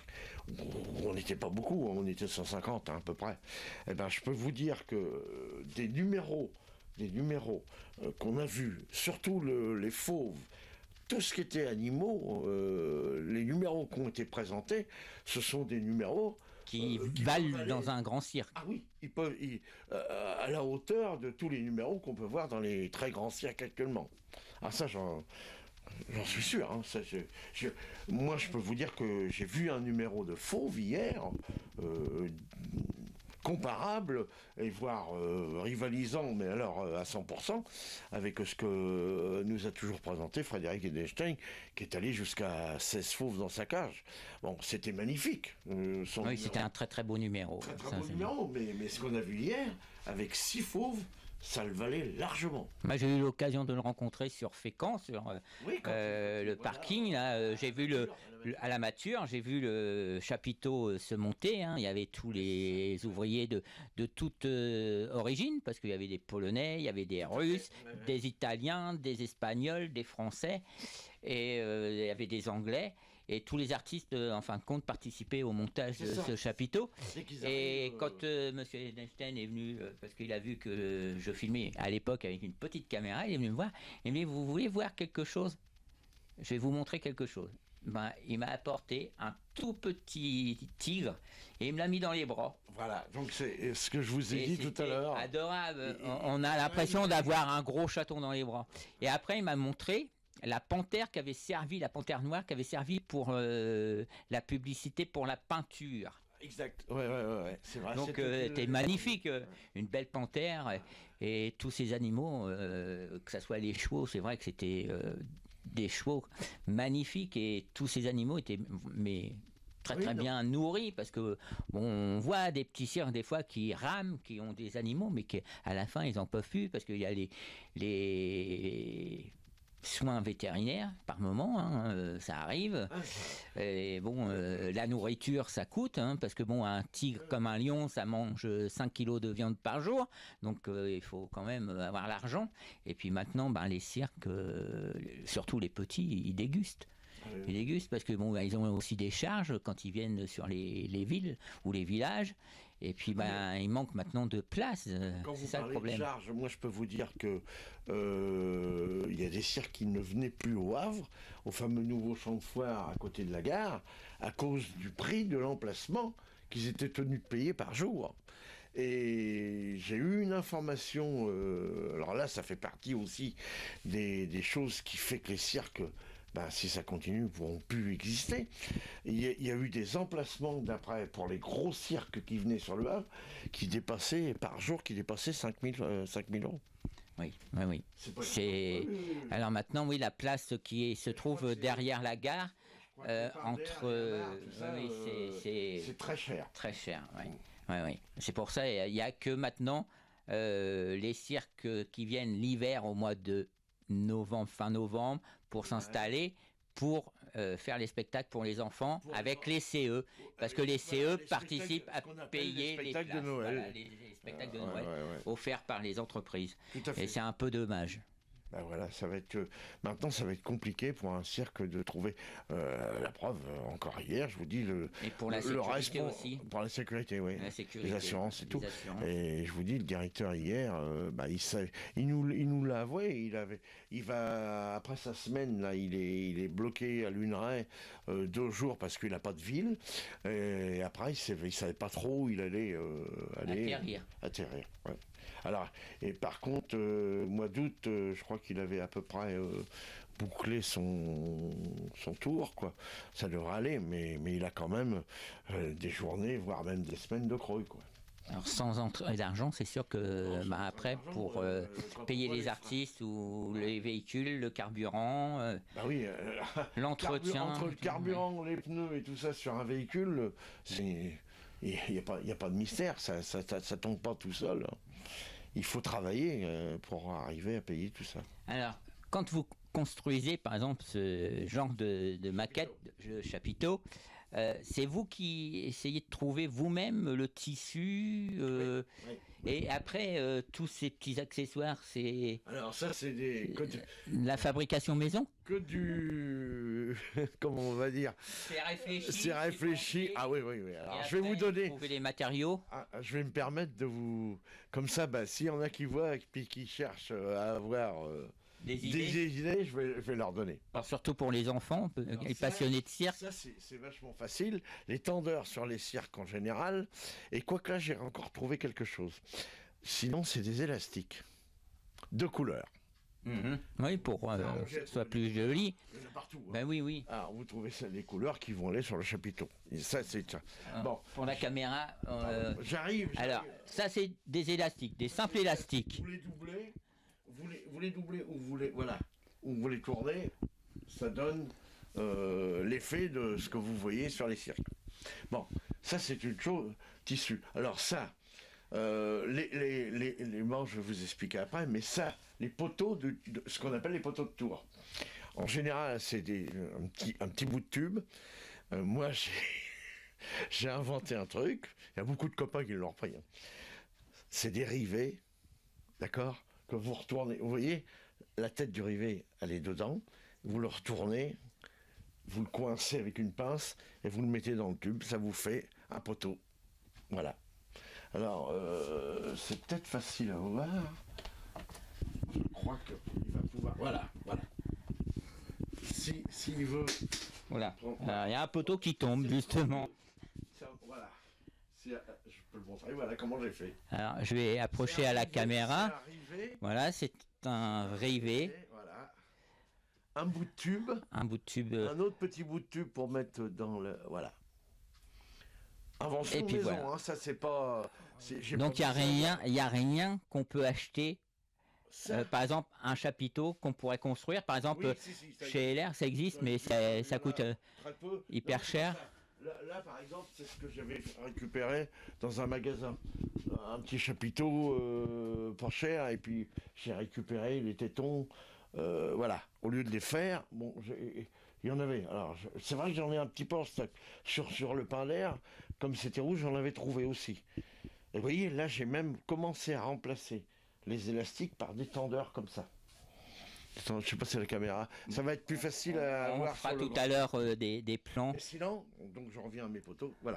On n'était pas beaucoup, on était cent cinquante hein, à peu près. Eh ben, je peux vous dire que euh, des numéros, des numéros euh, qu'on a vus, surtout le, les fauves, tout ce qui était animaux, euh, les numéros qui ont été présentés, ce sont des numéros qui, euh, qui valent dans un grand cirque. Ah oui, ils peuvent, ils, euh, à la hauteur de tous les numéros qu'on peut voir dans les très grands cirques actuellement. Ah ça, j'en, j'en suis sûr. Hein, ça, je, je, moi, je peux vous dire que j'ai vu un numéro de fauve hier, euh, comparable, et voire euh, rivalisant, mais alors euh, à cent pour cent, avec ce que euh, nous a toujours présenté Frédéric Edelstein, qui est allé jusqu'à seize fauves dans sa cage. Bon, c'était magnifique. Euh, son oui, c'était un très très beau numéro. Très très ça, beau numéro, mais, mais ce qu'on a vu hier, avec six fauves, ça le valait largement. Moi, j'ai eu l'occasion de le rencontrer sur Fécamp, sur oui, euh, le voilà. parking. Là, euh, j'ai vu le, le, à la mature, j'ai vu le chapiteau se monter. Hein. Il y avait tous les ouvriers de, de toute euh, origine, parce qu'il y avait des Polonais, il y avait des Russes, des Italiens, des Espagnols, des Français, et euh, il y avait des Anglais. Et tous les artistes, en fin de compte, participaient au montage de ce chapiteau. Et arrivent, quand euh, M. Edelstein est venu, euh, parce qu'il a vu que euh, je filmais à l'époque avec une petite caméra, il est venu me voir. Il m'a dit, vous voulez voir quelque chose? Je vais vous montrer quelque chose. ben, il m'a apporté un tout petit tigre et il me l'a mis dans les bras. Voilà, donc c'est ce que je vous ai et dit tout à l'heure. Adorable, et, on, on a l'impression d'avoir un gros chaton dans les bras. Et après, il m'a montré la panthère qui avait servi, la panthère noire qui avait servi pour euh, la publicité pour la peinture. Exact, ouais, ouais, ouais, ouais. C'est vrai. Donc, euh, c'était magnifique, euh, une belle panthère et, et tous ces animaux, euh, que ce soit les chevaux, c'est vrai que c'était euh, des chevaux magnifiques et tous ces animaux étaient mais très très oui, bien nourris parce que bon, on voit des petits cirques des fois qui rament, qui ont des animaux, mais qui à la fin ils en peuvent plus parce qu'il y a les les soins vétérinaires par moment, hein, euh, ça arrive. Et bon, euh, la nourriture, ça coûte, hein, parce que bon, un tigre comme un lion, ça mange cinq kilos de viande par jour, donc euh, il faut quand même avoir l'argent. Et puis maintenant, ben, les cirques, euh, surtout les petits, ils dégustent. Ils dégustent parce que bon, ben, ils ont aussi des charges quand ils viennent sur les, les villes ou les villages. Et puis, ben, il manque maintenant de place. C'est ça le problème. De charge, moi, je peux vous dire que euh, il y a des cirques qui ne venaient plus au Havre, au fameux nouveau champ de foire à côté de la gare, à cause du prix de l'emplacement qu'ils étaient tenus de payer par jour. Et j'ai eu une information. Euh, alors là, ça fait partie aussi des, des choses qui fait que les cirques, ben, si ça continue, ne pourront plus exister. Il y, a, il y a eu des emplacements d'après pour les gros cirques qui venaient sur le Havre, qui dépassaient par jour, qui dépassaient cinq mille euros. Oui, oui, oui. C'est... Alors maintenant, oui, la place qui est, se trouve derrière la gare, euh, entre, euh, oui, euh, c'est, c'est très cher. Très cher, oui. Oui, oui. C'est pour ça, il n'y a que maintenant euh, les cirques qui viennent l'hiver au mois de novembre, fin novembre, pour s'installer, pour euh, faire les spectacles pour les enfants pour avec les C E, parce que les C E voilà, les participent à payer les, les places, de Noël. Voilà, les, les spectacles ah, de Noël ouais, ouais, ouais. offerts par les entreprises. Et c'est un peu dommage. Ben voilà, ça va être maintenant ça va être compliqué pour un cirque de trouver euh, la preuve. Encore hier, je vous dis le et pour la le, sécurité le aussi. Pour la sécurité, oui. La sécurité, les assurances et les tout. Assurances. Et je vous dis, le directeur hier, euh, bah, il sait, il nous il nous l'a avoué. Il avait, il va après sa semaine là, il est il est bloqué à Luneray euh, deux jours parce qu'il n'a pas de ville. Et après, il savait, il savait pas trop où il allait euh, aller atterrir. Atterrir. Ouais. Alors, et par contre, euh, mois d'août, euh, je crois qu'il avait à peu près euh, bouclé son, son tour, quoi. Ça devrait aller, mais, mais il a quand même euh, des journées, voire même des semaines de creux, quoi. Alors sans entrée d'argent, c'est sûr que bah, après, pour euh, payer les artistes ou les véhicules, le carburant, euh, bah oui, euh, l'entretien... Entre le carburant, les pneus et tout ça sur un véhicule, il n'y a, a pas de mystère, ça ne ça, ça, ça tombe pas tout seul. Il faut travailler pour arriver à payer tout ça. Alors, quand vous construisez, par exemple, ce genre de, de maquette, de chapiteau, euh, c'est vous qui essayez de trouver vous-même le tissu euh, oui, oui. Et après, euh, tous ces petits accessoires, c'est... Alors ça, c'est des... Du... La fabrication maison ? Que du... Comment on va dire ? C'est réfléchi. C'est réfléchi. Ah oui, oui, oui. Alors, et je vais vous donner... Trouver les matériaux. Ah, je vais me permettre de vous... Comme ça, bah, s'il y en a qui voient et qui cherchent à avoir... Euh... Des idées, des idées je, vais, je vais leur donner. Alors surtout pour les enfants, alors les ça, passionnés de cirque. Ça, c'est vachement facile. Les tendeurs sur les cirques en général. Et quoique là, j'ai encore trouvé quelque chose. Sinon, c'est des élastiques. De couleurs. Mmh. Oui, pour euh, que ce soit plus joli. Il y en a partout. Hein. Ben oui, oui. Alors, vous trouvez ça, des couleurs qui vont aller sur le chapiteau. Et ça, c'est... Bon. Pour la caméra... Euh... J'arrive. Alors, ça, c'est des élastiques, des simples élastiques. Vous les doublez. Vous les, vous les doublez ou vous les, voilà, ou vous les tournez, ça donne euh, l'effet de ce que vous voyez sur les cirques. Bon, ça c'est une chose, tissu. Alors ça, euh, les, les, les, les manches, je vais vous expliquer après, mais ça, les poteaux, de, de ce qu'on appelle les poteaux de tour. En général, c'est des, un, petit, un petit bout de tube. Euh, moi, j'ai, j'ai inventé un truc, il y a beaucoup de copains qui l'ont repris. Hein. C'est des rivets, d'accord ? Que vous retournez, vous voyez, la tête du rivet, elle est dedans, vous le retournez, vous le coincez avec une pince et vous le mettez dans le tube, ça vous fait un poteau. Voilà. Alors, euh, c'est peut-être facile à voir. Je crois qu'il va pouvoir. Voilà, voilà. Si, s'il veut. Voilà. Alors, il y a un poteau qui tombe, justement. Ça, voilà. Je peux le montrer, voilà comment j'ai fait. Alors, je vais approcher à la caméra. Voilà, c'est un rivet. Voilà. Un bout de tube. Un bout de tube. Un autre petit bout de tube pour mettre dans le... Voilà. Invention Et puis maison, voilà. Hein, ça c'est pas... Donc il n'y a rien, il y a rien qu'on peut acheter. Euh, par exemple, un chapiteau qu'on pourrait construire. Par exemple, oui, si, si, chez L R, ça existe, mais ça, ça coûte euh, hyper non, cher. Là, là, par exemple, c'est ce que j'avais récupéré dans un magasin. Un petit chapiteau euh, pas cher, et puis j'ai récupéré les tétons. Euh, voilà, au lieu de les faire, bon, il y en avait. Alors, c'est vrai que j'en ai un petit peu en stock. Sur, sur le pain d'air, comme c'était rouge, j'en avais trouvé aussi. Et vous voyez, là, j'ai même commencé à remplacer les élastiques par des tendeurs comme ça. Je ne sais pas si c'est la caméra. Ça va être plus facile à on voir. On fera tout à l'heure euh, des, des plans. Et sinon, donc je reviens à mes poteaux. Voilà.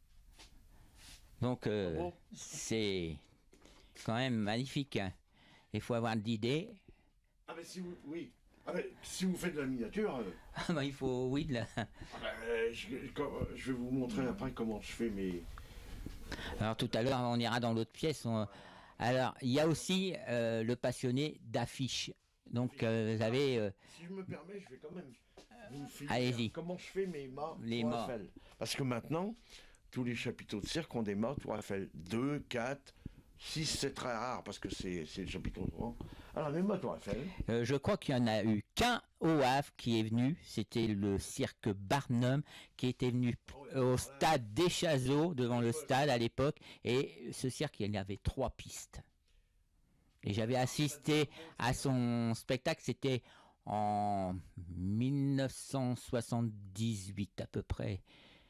Donc, euh, oh. c'est quand même magnifique. Hein. Il faut avoir de l'idée. Ah, mais si vous, oui. Ah, mais si vous faites de la miniature. Euh... Ah, bah, il faut, oui, de la. Ah, bah, euh, je, quand, je vais vous montrer après comment je fais mes. Alors, tout à l'heure, on ira dans l'autre pièce. On... Alors, il y a aussi euh, le passionné d'affiches. Donc, euh, vous avez... Euh... Si je me permets, je vais quand même vous filmer Allez-y. Comment je fais mes mâts les Tour mâts. Eiffel. Parce que maintenant, tous les chapiteaux de cirque ont des mâts Tour Eiffel. deux, quatre, six, c'est très rare parce que c'est le chapiteau souvent. Alors, mes mâts Tour Eiffel. Euh, je crois qu'il n'y en a eu qu'un au Havre qui est venu. C'était le cirque Barnum qui était venu au stade d'Échazeau, devant le stade à l'époque. Et ce cirque, il y avait trois pistes. Et j'avais assisté à son spectacle, c'était en mille neuf cent soixante-dix-huit à peu près.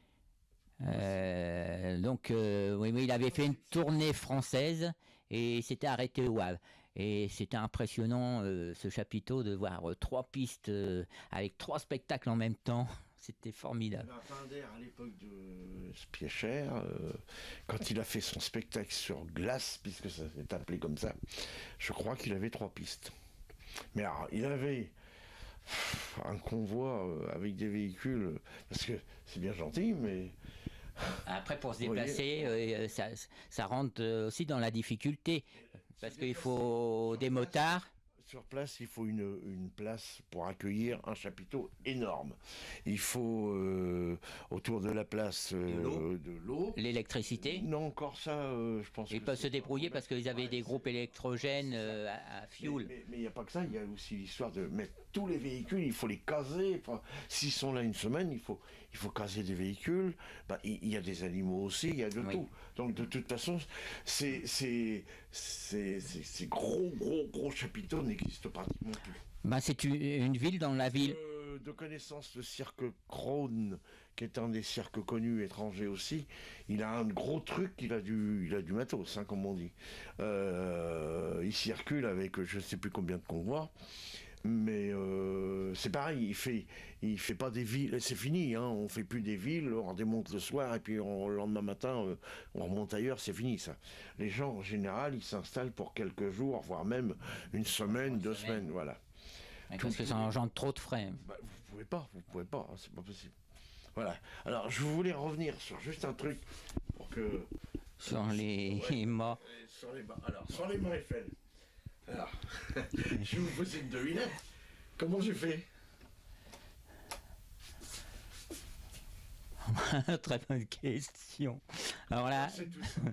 Euh, donc, euh, oui, oui, il avait fait une tournée française et s'était arrêté au Havre. Et c'était impressionnant, euh, ce chapiteau, de voir euh, trois pistes euh, avec trois spectacles en même temps. C'était formidable. Un pain d'air à l'époque de Spiecher, euh, quand il a fait son spectacle sur glace, puisque ça s'est appelé comme ça, je crois qu'il avait trois pistes. Mais alors, il avait un convoi euh, avec des véhicules, parce que c'est bien gentil, mais... Après, pour se déplacer, euh, ça, ça rentre aussi dans la difficulté, parce qu'il faut des motards. Sur place, il faut une, une place pour accueillir un chapiteau énorme. Il faut, euh, autour de la place, euh, de l'eau. L'électricité. Non, encore ça, euh, je pense. Ils peuvent se débrouiller parce qu'ils avaient des groupes électrogènes euh, à, à fioul. Mais il n'y a pas que ça, il y a aussi l'histoire de mettre tous les véhicules, il faut les caser. Enfin, s'ils sont là une semaine, il faut, il faut caser des véhicules. Ben, il, il y a des animaux aussi, il y a de oui. tout. Donc de toute façon, ces, ces, ces, ces, ces gros, gros, gros chapiteaux n'existent pratiquement plus. Ben, c'est une, une ville dans la ville. Euh, de connaissance, le cirque Krone, qui est un des cirques connus étrangers aussi, il a un gros truc, il a du, il a du matos, hein, comme on dit. Euh, il circule avec je ne sais plus combien de convois. Mais euh, c'est pareil, il fait, il fait pas des villes, c'est fini, hein, on fait plus des villes, on démonte le soir et puis on, le lendemain matin euh, on remonte ailleurs, c'est fini ça. Les gens en général, ils s'installent pour quelques jours, voire même une semaine, une deux semaine. semaines, voilà. Mais parce que ça engendre trop de frais. Bah, vous pouvez pas, vous pouvez pas, hein, c'est pas possible. Voilà. Alors je voulais revenir sur juste un truc pour que sur les ouais, mâts. Sur les mâts. Alors sur les mâts Eiffel. Alors, je vais vous poser une devinette. Comment j'ai fait? Très bonne question. Alors là, c'est tout simple.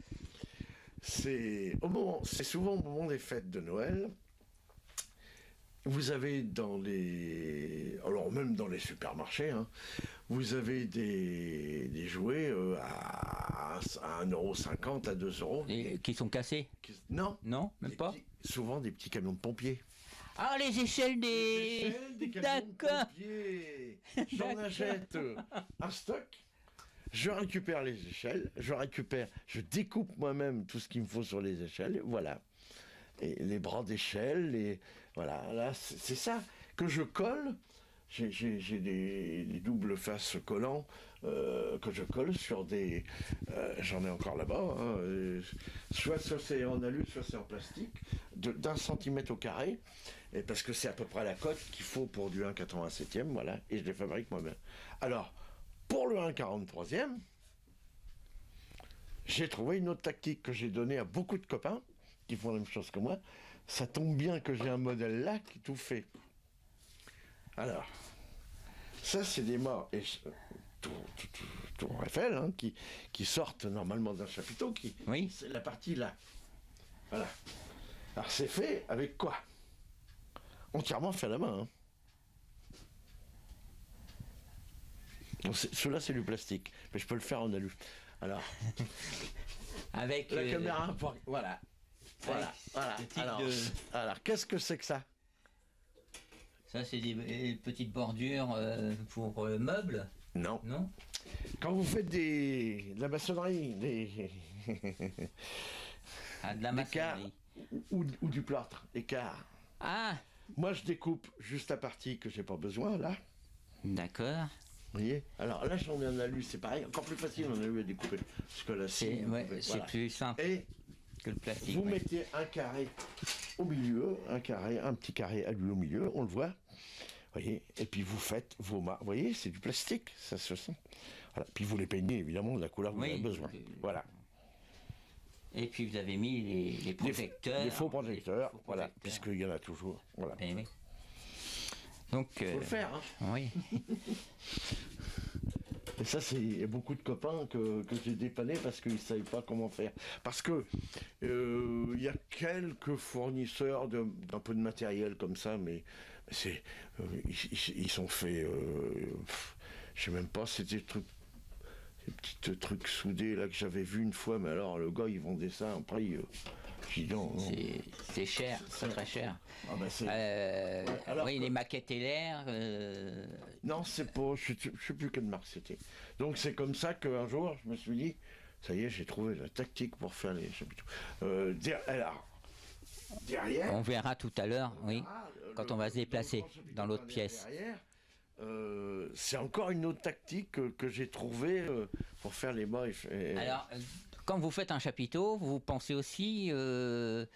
C'est au moment, c'est souvent au moment des fêtes de Noël. Vous avez dans les, alors même dans les supermarchés, hein, vous avez des, des jouets euh, à, à un euro cinquante, à deux euros. Et qui sont cassés? Qui, non. Non, même des pas. Petits, souvent des petits camions de pompiers. Ah, les échelles des... Les échelles des camions de pompiers. J'en achète un stock. Je récupère les échelles. Je récupère, je découpe moi-même tout ce qu'il me faut sur les échelles. Voilà. Et les bras d'échelle, les... voilà, là, c'est ça que je colle. J'ai des, des doubles faces collants euh, que je colle sur des... Euh, j'en ai encore là-bas, hein, euh, soit, soit c'est en alu, soit c'est en plastique, de- d'un centimètre au carré, et parce que c'est à peu près la cote qu'il faut pour du un quatre-vingt-septième, voilà, et je les fabrique moi-même. Alors, pour le un quarante-troisième, j'ai trouvé une autre tactique que j'ai donnée à beaucoup de copains qui font la même chose que moi. Ça tombe bien que j'ai un modèle là qui tout fait. Alors, ça c'est des morts, et je- tour, tour, tour, tour Eiffel, hein, qui, qui sortent normalement d'un chapiteau, qui, Oui. c'est la partie là. Voilà. Alors c'est fait avec quoi? Entièrement fait à la main. Hein. Donc, c'est- Celui-là c'est du plastique, mais je peux le faire en alu. Alors, Avec la euh, caméra, pour- voilà. Voilà, voilà. ce type Alors, de- alors qu'est-ce que c'est que ça? ça, c'est des, des petites bordures euh, pour euh, meubles, Non. non? Quand vous faites des, de la maçonnerie, des, Ah, de la des quarts maçonnerie. ou, ou du plâtre, écart. Ah, Moi, je découpe juste la partie que j'ai pas besoin, là. d'accord. Vous voyez? Alors là, j'en ai en alu, c'est pareil, encore plus facile en alu à découper. Parce que là, C'est vous ouais, coupez, c'est voilà. plus simple Et que le plastique. vous ouais. mettez un carré au milieu, un carré, un petit carré alu au milieu, on le voit. Vous voyez? Et puis vous faites vos marques. Vous voyez, c'est du plastique, ça se sent. Voilà. Puis vous les peignez évidemment de la couleur que Oui. vous avez besoin. Euh, Voilà. Et puis vous avez mis les, les Des, projecteurs. des faux projecteurs, les faux voilà, projecteurs. puisqu'il y en a toujours. Voilà. Eh oui. Donc, Il faut euh, le faire. Hein. oui. Et ça, c'est il y a beaucoup de copains que, que j'ai dépannés parce qu'ils ne savaient pas comment faire. Parce que euh, il y a quelques fournisseurs de- d'un peu de matériel comme ça, mais c'est euh, ils, ils- ils sont faits. Euh, pff, je sais même pas, c'était des trucs, des petits trucs soudés là que j'avais vu une fois, mais alors le gars il vendait ça à un prix. Euh, j'ai dit non, non. C'est- C'est cher, très très cher. Ah ben, c'est- Euh, Ouais, alors oui, que- les maquettes L R. euh, Non, c'est pas. Je ne sais plus quelle marque c'était. Donc c'est comme ça qu'un jour, je me suis dit, ça y est, j'ai trouvé la tactique pour faire les chapiteaux. Euh, der- alors, derrière. on verra tout à l'heure, oui, ah, le- quand le- on va se déplacer le grand chapiteau dans l'autre qu'on a pièce. derrière, euh, c'est encore une autre tactique que, que j'ai trouvée euh, pour faire les bas. Et, et- Alors, euh, quand vous faites un chapiteau, vous pensez aussi euh,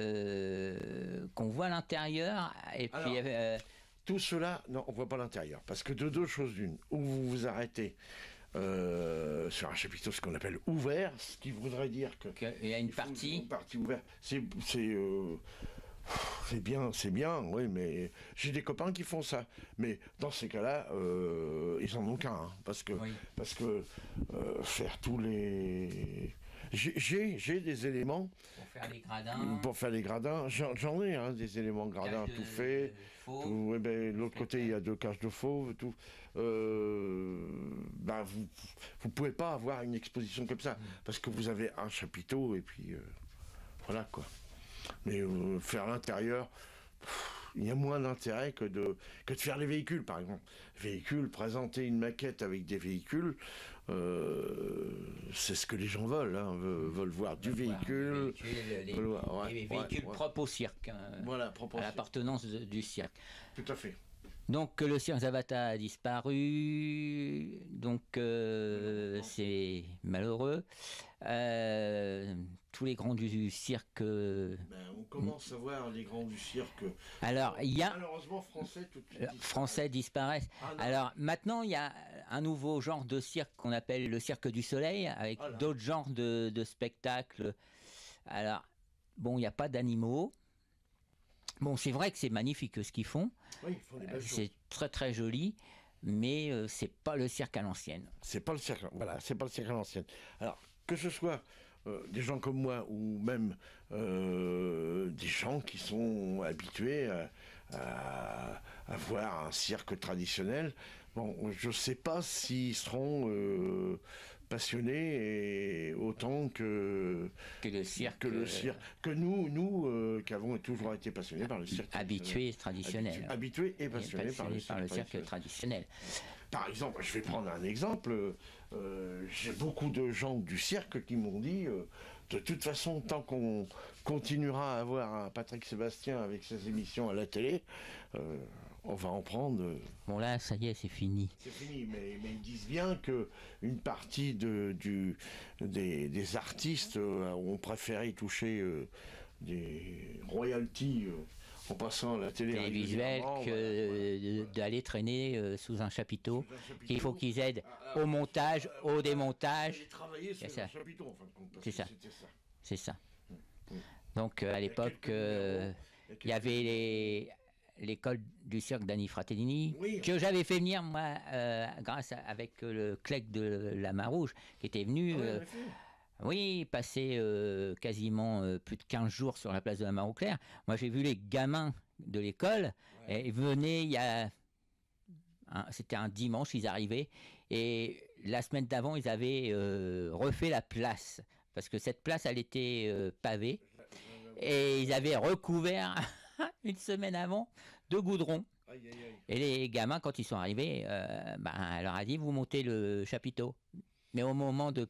euh, qu'on voit l'intérieur et puis Alors, euh, Tout cela, non, on ne voit pas l'intérieur. Parce que de deux choses d'une, ou vous vous arrêtez euh, sur un chapiteau, ce qu'on appelle ouvert, ce qui voudrait dire que. qu'il y a une il faut partie. Une partie ouverte. C'est. c'est, euh, C'est bien, c'est bien, oui, mais j'ai des copains qui font ça. Mais dans ces cas-là, euh, ils en ont qu'un, hein, parce que, Oui. parce que euh, faire tous les, j'ai, j'ai j'ai des éléments Pour faire les gradins. pour faire les gradins. J'en, j'en ai, hein, des éléments gradins cache de- tout faits. de faux. Tout, ouais, ben, de l'autre côté, il y a deux caches de faux. Tout. Euh, ben, vous vous pouvez pas avoir une exposition comme ça, parce que vous avez un chapiteau et puis euh, voilà quoi. Mais euh, faire l'intérieur, pff, il y a moins d'intérêt que de, que de faire les véhicules, par exemple. Véhicules, présenter une maquette avec des véhicules, euh, c'est ce que les gens veulent, hein, veulent, veulent voir du véhicule. Les véhicules, les- veulent voir- ouais, les ouais, véhicules ouais. propres au cirque, hein, Voilà, propre à au- l'appartenance de- du cirque. Tout à fait. Donc le cirque Zavata a disparu, donc euh, c'est malheureux. Euh, tous les grands du cirque. euh, Ben, on commence à voir les grands du cirque. Alors il y a Malheureusement français tout de suite. euh, français disparaissent. Ah, non. Alors maintenant il y a un nouveau genre de cirque qu'on appelle le cirque du soleil, avec Voilà. d'autres genres de, de spectacles. Alors bon, il n'y a pas d'animaux. Bon, c'est vrai que c'est magnifique ce qu'ils font. Oui, ils font des belles choses. C'est très très joli, mais euh, c'est pas le cirque à l'ancienne. C'est pas le cirque, voilà, c'est pas le cirque à l'ancienne. Alors, que ce soit euh, des gens comme moi ou même euh, des gens qui sont habitués à, à- à voir un cirque traditionnel, bon, je sais pas s'ils seront euh, passionnés et autant que Que le cirque, que le euh, cirque, que nous, nous euh, qui avons toujours été passionnés par le cirque traditionnel. habitué traditionnel. Habitués, habitués et Et passionnés par le passionné cirque, cirque traditionnel. traditionnel. par exemple, je vais prendre un exemple. Euh, j'ai beaucoup de gens du cirque qui m'ont dit, euh, de toute façon, tant qu'on continuera à avoir un Patrick Sébastien avec ses émissions à la télé, euh, on va en prendre. Euh, bon là, ça y est, c'est fini. C'est fini, mais, mais ils disent bien que une partie de, du, des, des artistes euh, ont préféré toucher euh, des royalties. Euh, en passant à la télé télévisuel que euh, d'aller traîner euh, sous un chapiteau, qu'il faut qu'ils aident au montage, au démontage. Travailler sur un chapiteau, en fin de compte. C'est ça. C'est ça. Donc euh, à l'époque, euh, il y avait les l'école du cirque d'Annie Fratellini, oui, que j'avais fait venir moi euh, grâce à, avec le clec de la Main-Rouge qui était venu. Ah, euh, oui, passer euh, quasiment euh, plus de quinze jours sur la place de la Mare-au-Clair. Moi, j'ai vu les gamins de l'école, ouais. Et ils venaient, il y a... C'était un dimanche, ils arrivaient, et la semaine d'avant, ils avaient euh, refait la place, parce que cette place, elle était euh, pavée, et ils avaient recouvert, une semaine avant, de goudron. Aïe, aïe, aïe. Et les gamins, quand ils sont arrivés, euh, ben, elle leur a dit, vous montez le chapiteau. Mais au moment de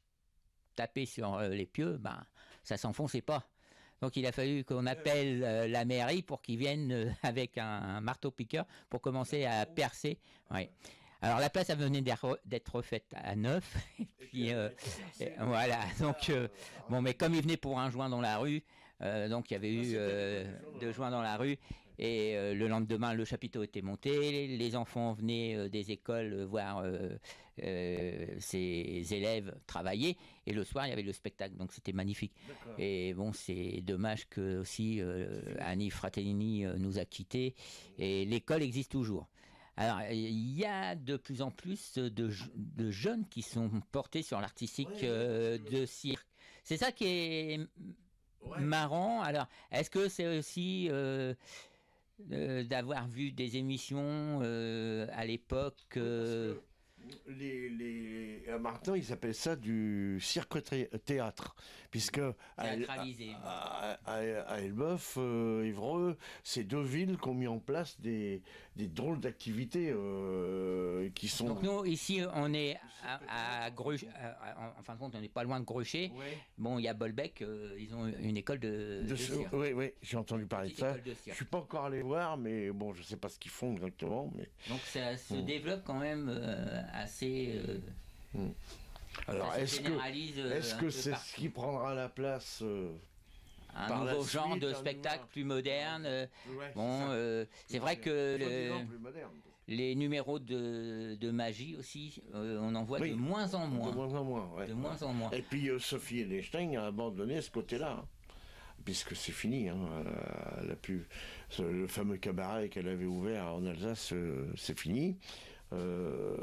taper sur euh, les pieux, ben, ça s'enfonçait pas. Donc il a fallu qu'on appelle euh, la mairie pour qu'ils viennent euh, avec un, un marteau-piqueur pour commencer à percer. Ouais. Alors la place, elle venait d'être refaite à neuf. Et puis euh, et, voilà. Donc euh, bon, mais comme il venait pour un joint dans la rue, euh, donc il y avait eu euh, deux joints dans la rue. Et euh, le lendemain, le chapiteau était monté, les, les enfants venaient euh, des écoles euh, voir euh, euh, ces élèves travailler, et le soir, il y avait le spectacle, donc c'était magnifique. Et bon, c'est dommage que aussi euh, Annie Fratellini euh, nous a quittés, et l'école existe toujours. Alors, il y a de plus en plus de, de jeunes qui sont portés sur l'artistique euh, de cirque. C'est ça qui est marrant. Alors, est-ce que c'est aussi... Euh, Euh, d'avoir vu des émissions euh, à l'époque. Euh... Les, les... À Martin, ils appellent ça du cirque théâtre, puisque théâtralisé. À, à, à, à Elbeuf, euh, Évreux, c'est deux villes qui ont mis en place des, des drôles d'activités euh, qui sont. Donc nous ici, on est à, à Gruchet. En fin de compte, on n'est pas loin de Gruchet. Ouais. Bon, il y a Bolbec, euh, ils ont une école de. de, de cirque. Oui, oui, j'ai entendu parler de ça. De je suis pas encore allé voir, mais bon, je sais pas ce qu'ils font exactement. Mais... Donc ça se mmh. développe quand même. Euh, assez euh, hmm. Alors est-ce que est-ce que c'est ce qui prendra la place euh, un par nouveau genre suite, de spectacle nouveau... plus moderne euh, ouais, bon c'est, euh, c'est vrai que le, moderne, les numéros de, de magie aussi euh, on en voit oui, de moins en moins de moins en moins, ouais, de ouais. moins en moins. Et puis euh, Sophie Ellenstein a abandonné ce côté-là hein, puisque c'est fini hein, elle a pu, ce, le fameux cabaret qu'elle avait ouvert en Alsace euh, c'est fini. Euh,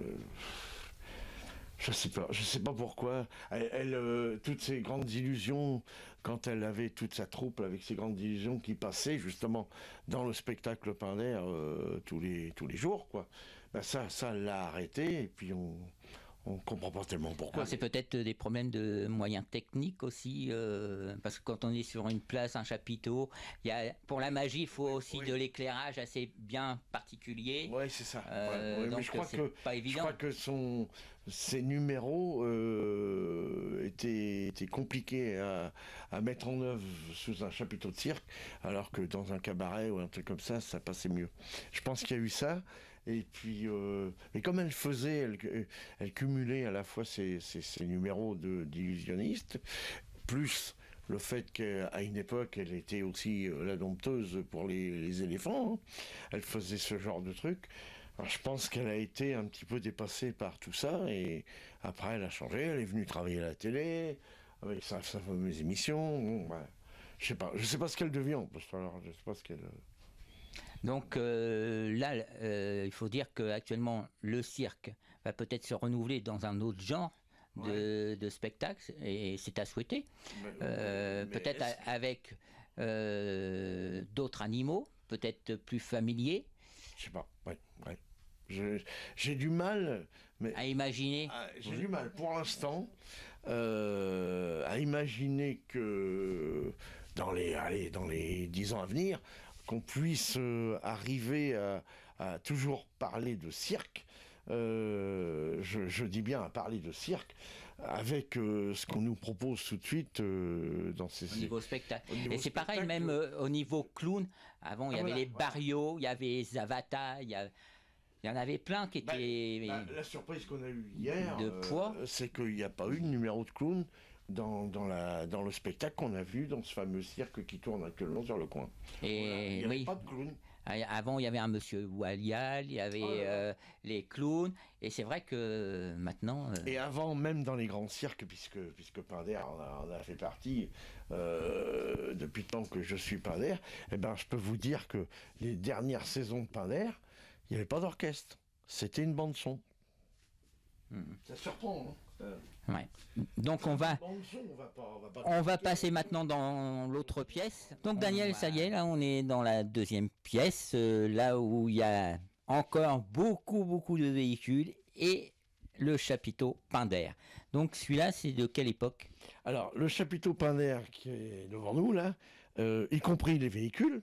je sais pas, je sais pas pourquoi. Elle, elle euh, toutes ces grandes illusions, quand elle avait toute sa troupe avec ces grandes illusions qui passaient justement dans le spectacle Pain d'Air euh, tous les tous les jours, quoi. Ben ça, ça l'a arrêté et puis on. On comprend pas tellement pourquoi. Alors c'est peut-être des problèmes de moyens techniques aussi, euh, parce que quand on est sur une place, un chapiteau, il y a, pour la magie, il faut aussi oui. de l'éclairage assez bien particulier. Oui, c'est ça. Euh, ouais, ouais, donc mais je crois c'est que, pas évident. Je crois que son, ses numéros euh, étaient, étaient compliqués à, à mettre en œuvre sous un chapiteau de cirque, alors que dans un cabaret ou un truc comme ça, ça passait mieux. Je pense qu'il y a eu ça. Et puis, euh, mais comme elle faisait, elle, elle cumulait à la fois ses, ses, ses numéros de, d'illusionniste, plus le fait qu'à une époque, elle était aussi euh, la dompteuse pour les, les éléphants. Hein. Elle faisait ce genre de truc. Alors, je pense qu'elle a été un petit peu dépassée par tout ça. Et après, elle a changé. Elle est venue travailler à la télé, avec sa, sa fameuse émission. Bon, bah, je sais pas. Je sais pas ce qu'elle devient. Parce que, alors, je sais pas ce qu'elle... Donc euh, là, euh, il faut dire qu'actuellement, le cirque va peut-être se renouveler dans un autre genre de, ouais. de spectacle, et c'est à souhaiter. Mais, euh, mais peut-être a, avec euh, d'autres animaux, peut-être plus familiers. Je sais pas, ouais, ouais. Je, j'ai du mal... Mais, à imaginer. À, j'ai oui. du mal, pour l'instant, euh, à imaginer que dans les, allez, dans les dix ans à venir, qu'on puisse euh, arriver à, à toujours parler de cirque euh, je, je dis bien à parler de cirque, avec euh, ce qu'on nous propose tout de suite euh, dans ces... Au niveau spectacle. Au niveau Et c'est pareil, spectacle, même euh, au niveau clown. Avant, il y Ah, avait voilà, les voilà. Barrios, il y avait Zavata, il y, a- il y en avait plein qui Bah, étaient bah, la surprise qu'on a eue hier, de euh, poids. c'est qu'il n'y a pas eu de numéro de clown dans, dans, la, dans le spectacle qu'on a vu dans ce fameux cirque qui tourne actuellement sur le coin. Voilà. Il Et n'y avait oui. pas de clown. Avant, il y avait un monsieur Walial, il y avait Oh là là. euh, les clowns, et c'est vrai que maintenant. euh, Et avant, même dans les grands cirques, puisque, puisque Pinder en a, en a fait partie euh, depuis le temps que je suis Pinder, eh ben, je peux vous dire que les dernières saisons de Pinder, il n'y avait pas d'orchestre. C'était une bande-son. hmm, Ça surprend, hein euh, ouais. Donc on va, bande-son, on va pas, on va pas on va passer maintenant dans l'autre pièce. Donc Daniel, ça y est, là on est dans la deuxième pièce, euh, là où il y a encore beaucoup, beaucoup de véhicules et le chapiteau Pinder. Donc celui-là, c'est de quelle époque? Alors, le chapiteau Pinder qui est devant nous, là, euh, y compris les véhicules,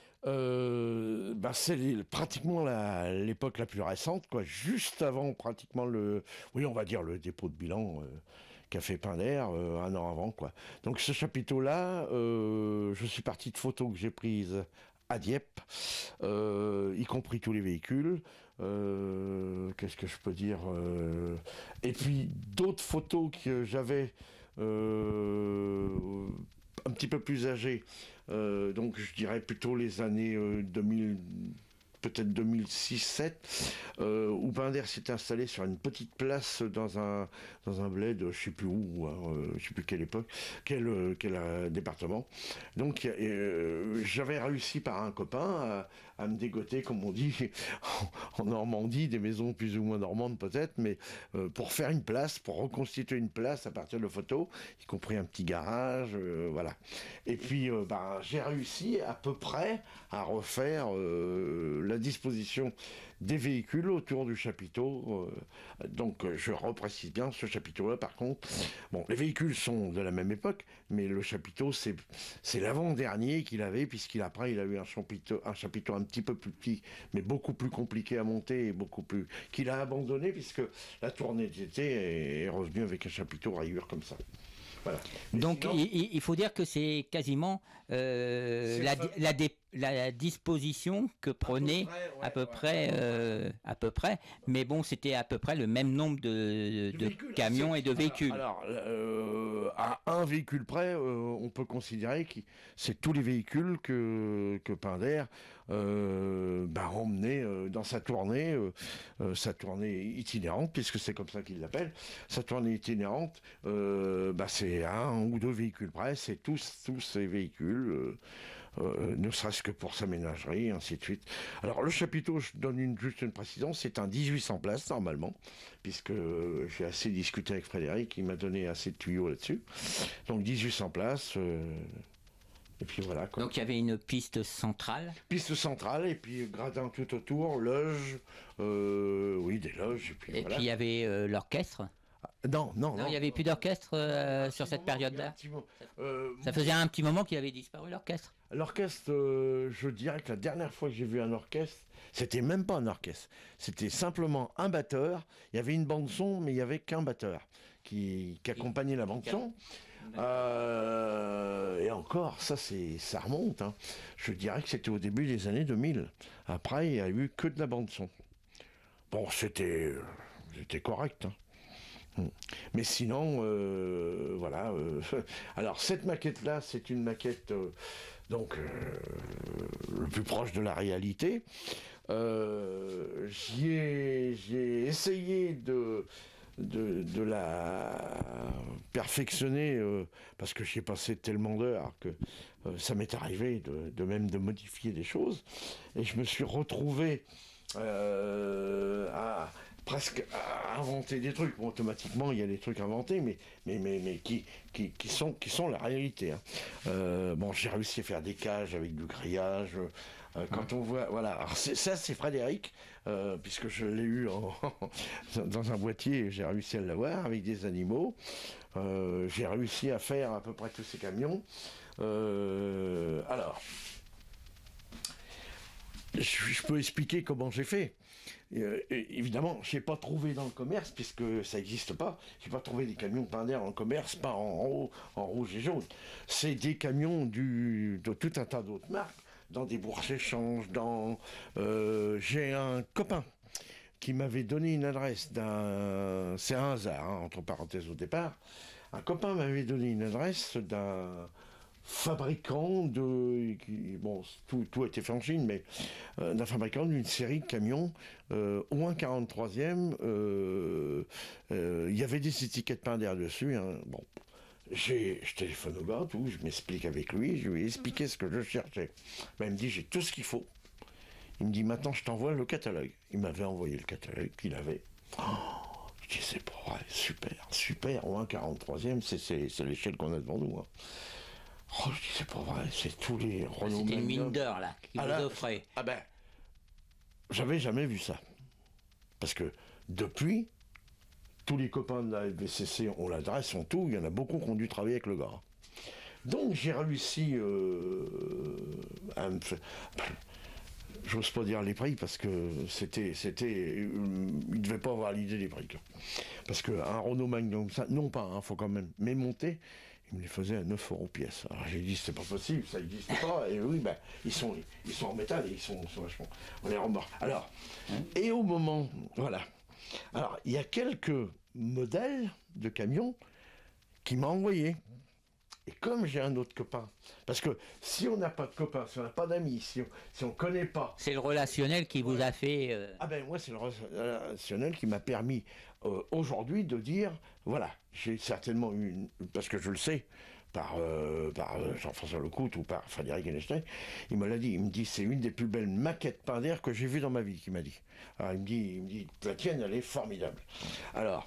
euh, bah, c'est les- pratiquement la- l'époque la plus récente, quoi, juste avant pratiquement le, oui, on va dire le dépôt de bilan euh, qu'a fait Pinder euh, un an avant, quoi. Donc ce chapiteau-là, euh, je suis parti de photos que j'ai prises à Dieppe, euh, y compris tous les véhicules. Euh, Qu'est-ce que je peux dire euh, Et puis d'autres photos que j'avais euh, un petit peu plus âgées, euh, donc je dirais plutôt les années euh, deux mille, peut-être deux mille six sept, euh, où Pinder s'est installé sur une petite place dans un, dans un bled, je ne sais plus où, hein, euh, je ne sais plus quelle époque, quel, euh, quel euh, département. Donc euh, j'avais réussi par un copain à, à me dégoter, comme on dit en Normandie, des maisons plus ou moins normandes peut-être, mais euh, pour faire une place, pour reconstituer une place à partir de photos, y compris un petit garage, euh, voilà. Et puis euh, ben, j'ai réussi à peu près à refaire euh, la disposition des véhicules autour du chapiteau. Euh, donc je reprécise bien, ce chapiteau-là par contre, bon, les véhicules sont de la même époque, mais le chapiteau c'est, c'est l'avant-dernier qu'il avait, puisqu'il après il a eu un chapiteau, un chapiteau un petit peu plus petit, mais beaucoup plus compliqué à monter et beaucoup plus, qu'il a abandonné puisque la tournée d'été est revenue avec un chapiteau rayure comme ça. Voilà. Mais Donc sinon, il, il faut dire que c'est quasiment euh, C'est la, fa- la, dé- la disposition que prenait près, à peu ouais, près, ouais, euh, à peu près, mais bon, c'était à peu près le même nombre de, de de véhicules. camions C'est- et de véhicules. Alors, alors, euh, à un véhicule près, euh, on peut considérer que c'est tous les véhicules que, que Pinder euh, bah, emmenait euh, dans sa tournée, euh, euh, sa tournée itinérante, puisque c'est comme ça qu'il l'appelle, sa tournée itinérante, euh, bah, c'est un ou deux véhicules près, c'est tous, tous ces véhicules. Euh, Euh, ne serait-ce que pour sa ménagerie, ainsi de suite. Alors le chapiteau, je donne une, juste une précision, c'est un mille huit cents places normalement, puisque euh, j'ai assez discuté avec Frédéric, il m'a donné assez de tuyaux là-dessus. Donc mille huit cents places, euh, et puis voilà. Quoi. Donc il y avait une piste centrale. Piste centrale, et puis gradin tout autour, loge, euh, oui des loges, et puis Et voilà. puis il y avait euh, l'orchestre. Non, non, Non, non. il n'y avait plus d'orchestre euh, sur cette Moment, il y a un période-là. petit moment. Euh, Ça faisait un petit moment qu'il avait disparu l'orchestre. L'orchestre, euh, je dirais que la dernière fois que j'ai vu un orchestre, c'était même pas un orchestre. C'était simplement un batteur. Il y avait une bande-son, mais il n'y avait qu'un batteur qui, qui accompagnait la bande-son. Euh, et encore, ça, c'est, ça remonte. Hein. Je dirais que c'était au début des années deux mille. Après, il n'y a eu que de la bande-son. Bon, c'était, c'était correct. Hein. Mais sinon, euh, voilà. Euh, alors cette maquette-là, c'est une maquette euh, donc euh, le plus proche de la réalité. Euh, j'y ai, j'ai essayé de, de, de la perfectionner euh, parce que j'y ai passé tellement d'heures que euh, ça m'est arrivé de, de même de modifier des choses. Et je me suis retrouvé euh, à presque à inventer des trucs. Bon, automatiquement, il y a des trucs inventés, mais, mais, mais, mais qui, qui, qui, sont, qui sont la réalité. Hein. Euh, bon, j'ai réussi à faire des cages avec du grillage. Euh, quand on voit, voilà. Alors c'est, ça, c'est Frédéric, euh, puisque je l'ai eu en, dans un boîtier, j'ai réussi à l'avoir avec des animaux. Euh, j'ai réussi à faire à peu près tous ces camions. Euh, alors. je, je peux expliquer comment j'ai fait. Euh, évidemment, je n'ai pas trouvé dans le commerce, puisque ça n'existe pas, je n'ai pas trouvé des camions Pinder en commerce, pas en, en, en rouge et jaune. C'est des camions du, de tout un tas d'autres marques, dans des bourses-échanges, dans... Euh, j'ai un copain qui m'avait donné une adresse d'un... C'est un hasard, hein, entre parenthèses au départ. Un copain m'avait donné une adresse d'un fabricant de... Qui, bon, tout, tout a été fait en Chine, mais euh, d'un fabricant d'une série de camions euh, au moins quarante-troisième. Euh, euh, il y avait des étiquettes Pinder dessus. Hein, bon. J'ai, je téléphone au gars, tout, je m'explique avec lui, je lui ai expliqué ce que je cherchais. Ben, il me dit, j'ai tout ce qu'il faut. Il me dit, maintenant, je t'envoie le catalogue. Il m'avait envoyé le catalogue qu'il avait. Oh, je dis, c'est pas vrai, super, super, au un quarante-troisième, c'est, c'est, c'est l'échelle qu'on a devant nous. Hein. Oh, je dis, c'est pas vrai, c'est tous les Renault. C'était une mine d'or, là, qui ah, vous là, offrait. Ah ben, j'avais jamais vu ça. Parce que, depuis, tous les copains de la F V C C ont l'adresse, ont tout, il y en a beaucoup qui ont dû travailler avec le gars. Donc, j'ai réussi euh, à me faire... J'ose pas dire les prix parce que c'était, c'était, il devait pas avoir l'idée des prix. Parce qu'un Renault Magnum, ça, non pas, il hein, faut quand même, mais monter, il me les faisait à neuf euros pièce. Alors j'ai dit c'est pas possible, ça n'existe pas. Et oui, ben ils sont, ils sont en métal et ils sont, sont vachement, on les rembarque. Alors, et au moment, voilà. Alors il y a quelques modèles de camions qui m'a envoyé. Et comme j'ai un autre copain, parce que si on n'a pas de copain, si on n'a pas d'amis, si on si on connaît pas... C'est le relationnel qui vous a fait... Euh... Ah ben moi c'est le relationnel qui m'a permis euh, aujourd'hui de dire, voilà, j'ai certainement eu, une, parce que je le sais, par, euh, par Jean-François Lecoute ou par Frédéric Einstein, il me l'a dit, il me dit c'est une des plus belles maquettes Pinder que j'ai vues dans ma vie, qu'il m'a dit. Alors il me dit, il me dit, la tienne elle est formidable. Alors...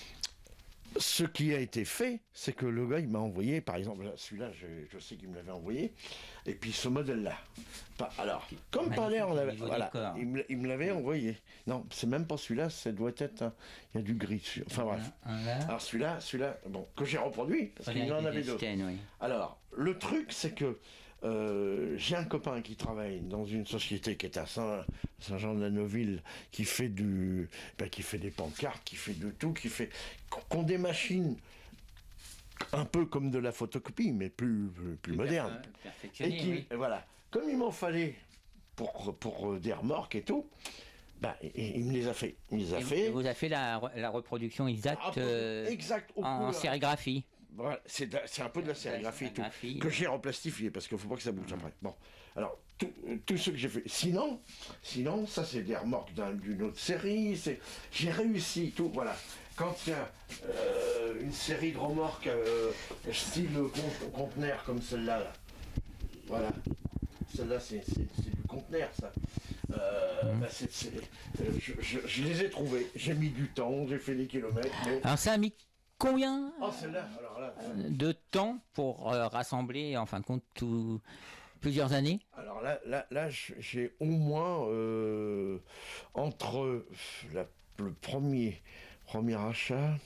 Ce qui a été fait, c'est que le gars, il m'a envoyé, par exemple, celui-là, je, je sais qu'il me l'avait envoyé, et puis ce modèle-là. Alors, comme Pinder, on avait, voilà, il me, il me l'avait envoyé. Non, c'est même pas celui-là, ça doit être, un, il y a du gris dessus. Enfin bref. Alors celui-là, celui-là, bon, que j'ai reproduit, parce qu'il en avait d'autres. Oui. Alors, le truc, c'est que Euh, j'ai un copain qui travaille dans une société qui est à Saint, Saint-Jean-de-la-Neuville, qui fait du, ben, qui fait des pancartes, qui fait de tout, qui fait, qui ont des machines un peu comme de la photocopie, mais plus, plus, plus moderne. Et qui, oui. Voilà, comme il m'en fallait pour, pour des remorques et tout, ben, il, il me les a fait. Il les a et fait. Vous, vous a fait la, la reproduction exacte, ah, euh, exact en, en sérigraphie. Voilà, c'est, c'est un peu de la sérigraphie et tout, que j'ai replastifié, parce qu'il ne faut pas que ça bouge après. Bon, alors, tout, tout ce que j'ai fait. Sinon, sinon ça c'est des remorques d'un, d'une autre série, c'est, j'ai réussi, tout, voilà. Quand il y a euh, une série de remorques euh, style conteneur comme celle-là, là. Voilà, celle-là c'est, c'est, c'est du conteneur, ça. Euh, mmh. bah c'est, c'est, euh, je, je, je les ai trouvés, j'ai mis du temps, j'ai fait des kilomètres. Mais... Alors ça a mis combien oh, celle-là, alors là, de temps pour euh, rassembler, en fin de compte, tout, plusieurs années? Alors là, là, là j'ai au moins euh, entre la, le premier, premier achat,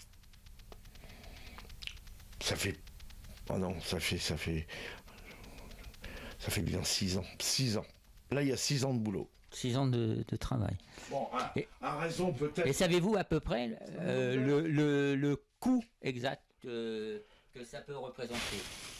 ça fait, oh non, ça fait, ça fait, ça fait bien six ans, six ans. Là, il y a six ans de boulot. Six ans de, de travail. Bon, à, et, à raison peut-être. Et savez-vous à peu près euh, le, le, le coût exact euh, que ça peut représenter?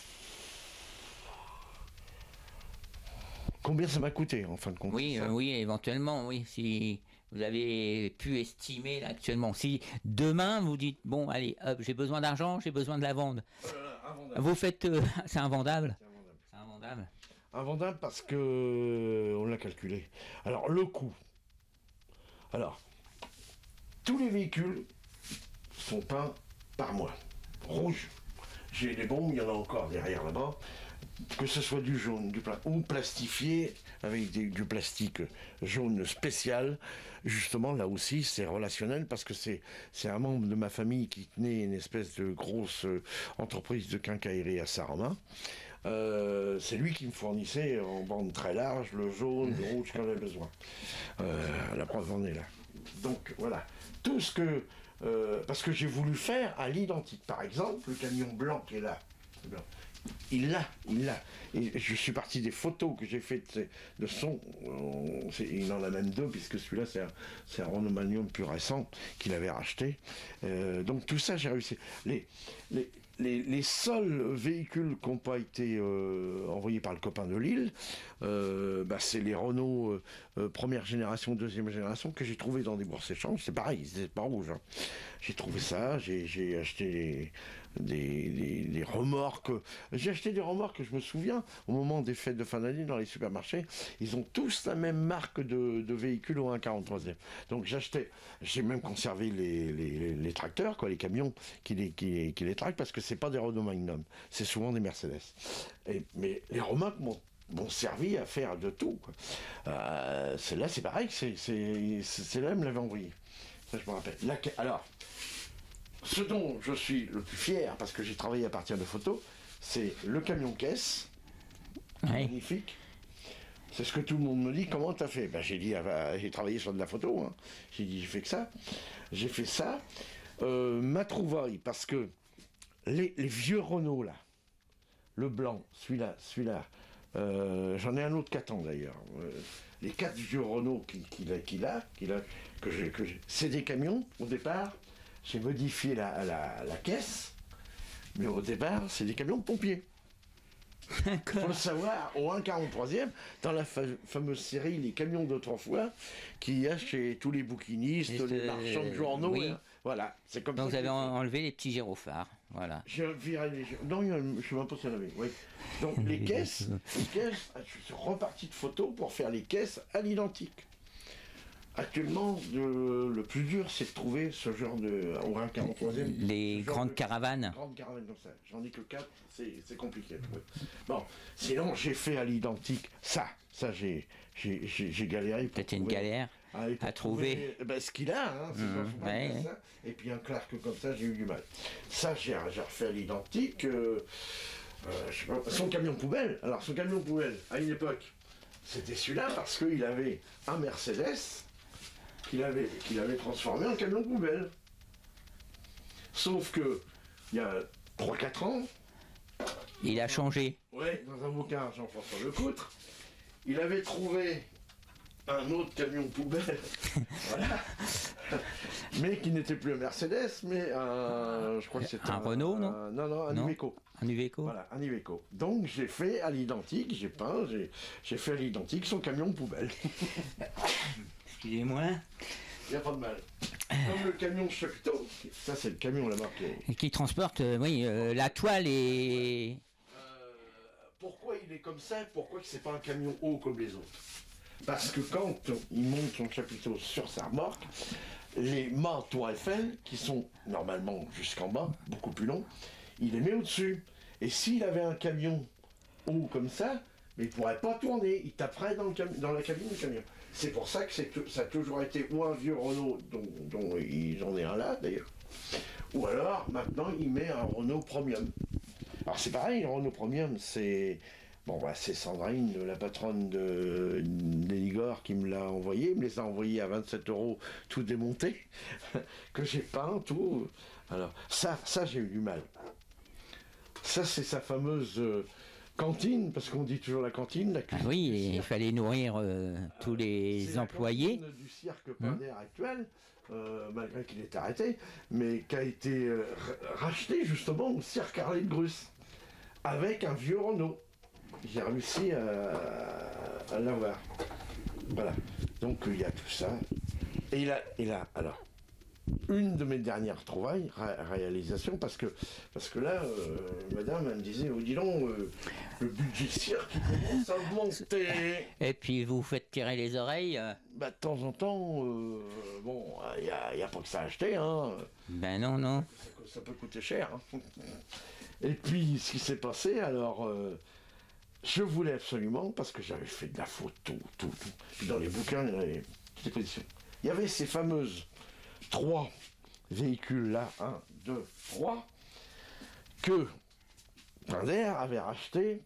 Combien ça m'a coûté en fin de compte? Oui, euh, oui, éventuellement, oui. Si vous avez pu estimer là, actuellement, si demain vous dites bon, allez, hop, j'ai besoin d'argent, j'ai besoin de la vendre. Oh là là, vous faites, euh, c'est invendable. C'est invendable. Invendable parce que on l'a calculé. Alors le coût. Alors tous les véhicules sont peints par moi, rouge. J'ai des bombes, il y en a encore derrière là-bas. Que ce soit du jaune, du pla- ou plastifié avec des, du plastique jaune spécial. Justement, là aussi, c'est relationnel parce que c'est, c'est un membre de ma famille qui tenait une espèce de grosse euh, entreprise de quincaillerie à Saint-Romain. Euh, c'est lui qui me fournissait en bande très large le jaune, le rouge qu'on avait besoin. Euh, la preuve en est là. Donc voilà, tout ce que... Euh, parce que j'ai voulu faire à l'identique. Par exemple, le camion blanc qui est là, blanc, il l'a, il l'a. Et je suis parti des photos que j'ai faites de son. Il en a même deux, puisque celui-là, c'est un, c'est un Renault Magnum plus récent qu'il avait racheté. Euh, donc tout ça, j'ai réussi. Les, les, les, les seuls véhicules qui n'ont pas été euh, envoyés par le copain de Lille, euh, bah, c'est les Renault euh, euh, première génération, deuxième génération, que j'ai trouvé dans des bourses échanges. C'est pareil, c'est pas rouge. Hein. J'ai trouvé ça, j'ai, j'ai acheté les, Des, des, des remorques. J'ai acheté des remorques, je me souviens, au moment des fêtes de fin d'année dans les supermarchés, ils ont tous la même marque de, de véhicules au un quarante-troisième. Donc j'achetais, j'ai même conservé les, les, les tracteurs, quoi, les camions qui les, qui, qui les traquent, parce que c'est pas des Renault Magnum, c'est souvent des Mercedes. Et, mais les remorques m'ont m'ont servi à faire de tout. Quoi. Euh, celle-là, c'est pareil, c'est, c'est, c'est, celle-là, elle me l'avait envoyé. Ça, je me rappelle. La, alors, ce dont je suis le plus fier, parce que j'ai travaillé à partir de photos, c'est le camion caisse, oui. Magnifique. C'est ce que tout le monde me dit, comment t'as fait? Ben, j'ai dit, ah bah, j'ai travaillé sur de la photo, hein. J'ai dit, j'ai fait que ça. J'ai fait ça. Euh, ma trouvaille, parce que les, les vieux Renault, là, le blanc, celui-là, celui-là, euh, j'en ai un autre qu'attend d'ailleurs. Euh, les quatre vieux Renault qu'il, qu'il a, qu'il a, qu'il a que j'ai, que j'ai, c'est des camions, au départ. J'ai modifié la, la, la caisse, mais au départ, c'est des camions de pompiers. Il faut le savoir, au un quarante-troisième, dans la fa- fameuse série Les camions d'autrefois, qu'il y a chez tous les bouquinistes, Juste, les marchands de journaux. oui. Hein. Voilà, c'est comme Donc ça. vous avez en- enlevé les petits gyrophares, voilà. J'ai viré les... Non, je ne sais même pas si il y en avait. Oui. Donc les caisses, les caisses, je suis reparti de photos pour faire les caisses à l'identique. Actuellement, de, le plus dur, c'est de trouver ce genre de... Au un quarante-troisième. Les grandes caravanes. Grandes caravanes comme ça. J'en ai que quatre, c'est, c'est compliqué à trouver. Bon, sinon, j'ai fait à l'identique ça. Ça, j'ai, j'ai, j'ai, j'ai galéré. Peut-être une galère ah, à trouver. trouver ben, ce qu'il a, hein, c'est Mmh, pas, faut pas ouais, dire ouais. ça. Et puis un Clark comme ça, j'ai eu du mal. Ça, j'ai, j'ai refait à l'identique. Euh, euh, je sais pas, son camion poubelle. Alors, son camion poubelle, à une époque, c'était celui-là parce qu'il avait un Mercedes qu'il avait, qu'il avait transformé en camion poubelle. Sauf que, il y a trois quatre ans... Il a changé. Oui, dans un bouquin, Jean-François Lecoutre, il avait trouvé un autre camion poubelle, voilà, mais qui n'était plus un Mercedes, mais un, je crois que c'était un, un Renault, non un, Non, non, un non. Iveco. Un Iveco. Voilà, un Iveco. Donc j'ai fait à l'identique, j'ai peint, j'ai, j'ai fait à l'identique son camion poubelle. Excusez-moi. Il n'y a pas de mal. Comme le camion Choctaw, ça c'est le camion là-bas qui est... Et qui transporte, euh, oui, euh, la toile et... Euh, pourquoi il est comme ça? Pourquoi c'est pas un camion haut comme les autres? Parce que quand il monte son chapiteau sur sa remorque, les mâts Tour Eiffel, qui sont normalement jusqu'en bas, beaucoup plus longs, il les met au-dessus. Et s'il avait un camion haut comme ça, mais il ne pourrait pas tourner, il taperait dans, le cam- dans la cabine du camion. C'est pour ça que c'est t- ça a toujours été ou un vieux Renault, dont, dont ils en ont un là d'ailleurs, ou alors maintenant il met un Renault Premium. Alors c'est pareil, le Renault Premium, c'est... Bon, bah, c'est Sandrine, la patronne de d'Eligor, qui me l'a envoyé. Il me les a envoyés à vingt-sept euros, tout démonté, que j'ai peint, tout. Alors, ça, ça j'ai eu du mal. Ça, c'est sa fameuse euh, cantine, parce qu'on dit toujours la cantine. La Ah oui, et il fallait nourrir euh, tous les c'est employés. La cantine du cirque Pinder hum. actuel, euh, malgré qu'il est arrêté, mais qui a été euh, racheté justement au cirque Harley de Grus, avec un vieux Renault. J'ai réussi à, à l'avoir. Voilà. Donc il y a tout ça. Et là, et là, alors, une de mes dernières trouvailles, ré- réalisations, parce que, parce que là, euh, madame, elle me disait, oh, dis donc, euh, le budget cirque il commence à augmenter. Et puis vous faites tirer les oreilles. euh, Bah, de temps en temps, euh, bon, il n'y a, y a pas que ça à acheter, hein. Ben non, non. Ça, co- ça peut coûter cher. Hein. Et puis, ce qui s'est passé, alors, euh, je voulais absolument, parce que j'avais fait de la photo, tout, tout. Puis dans les bouquins, il y avait toutes les positions. Il y avait ces fameuses trois véhicules là, un, deux, trois, que Pinder avait racheté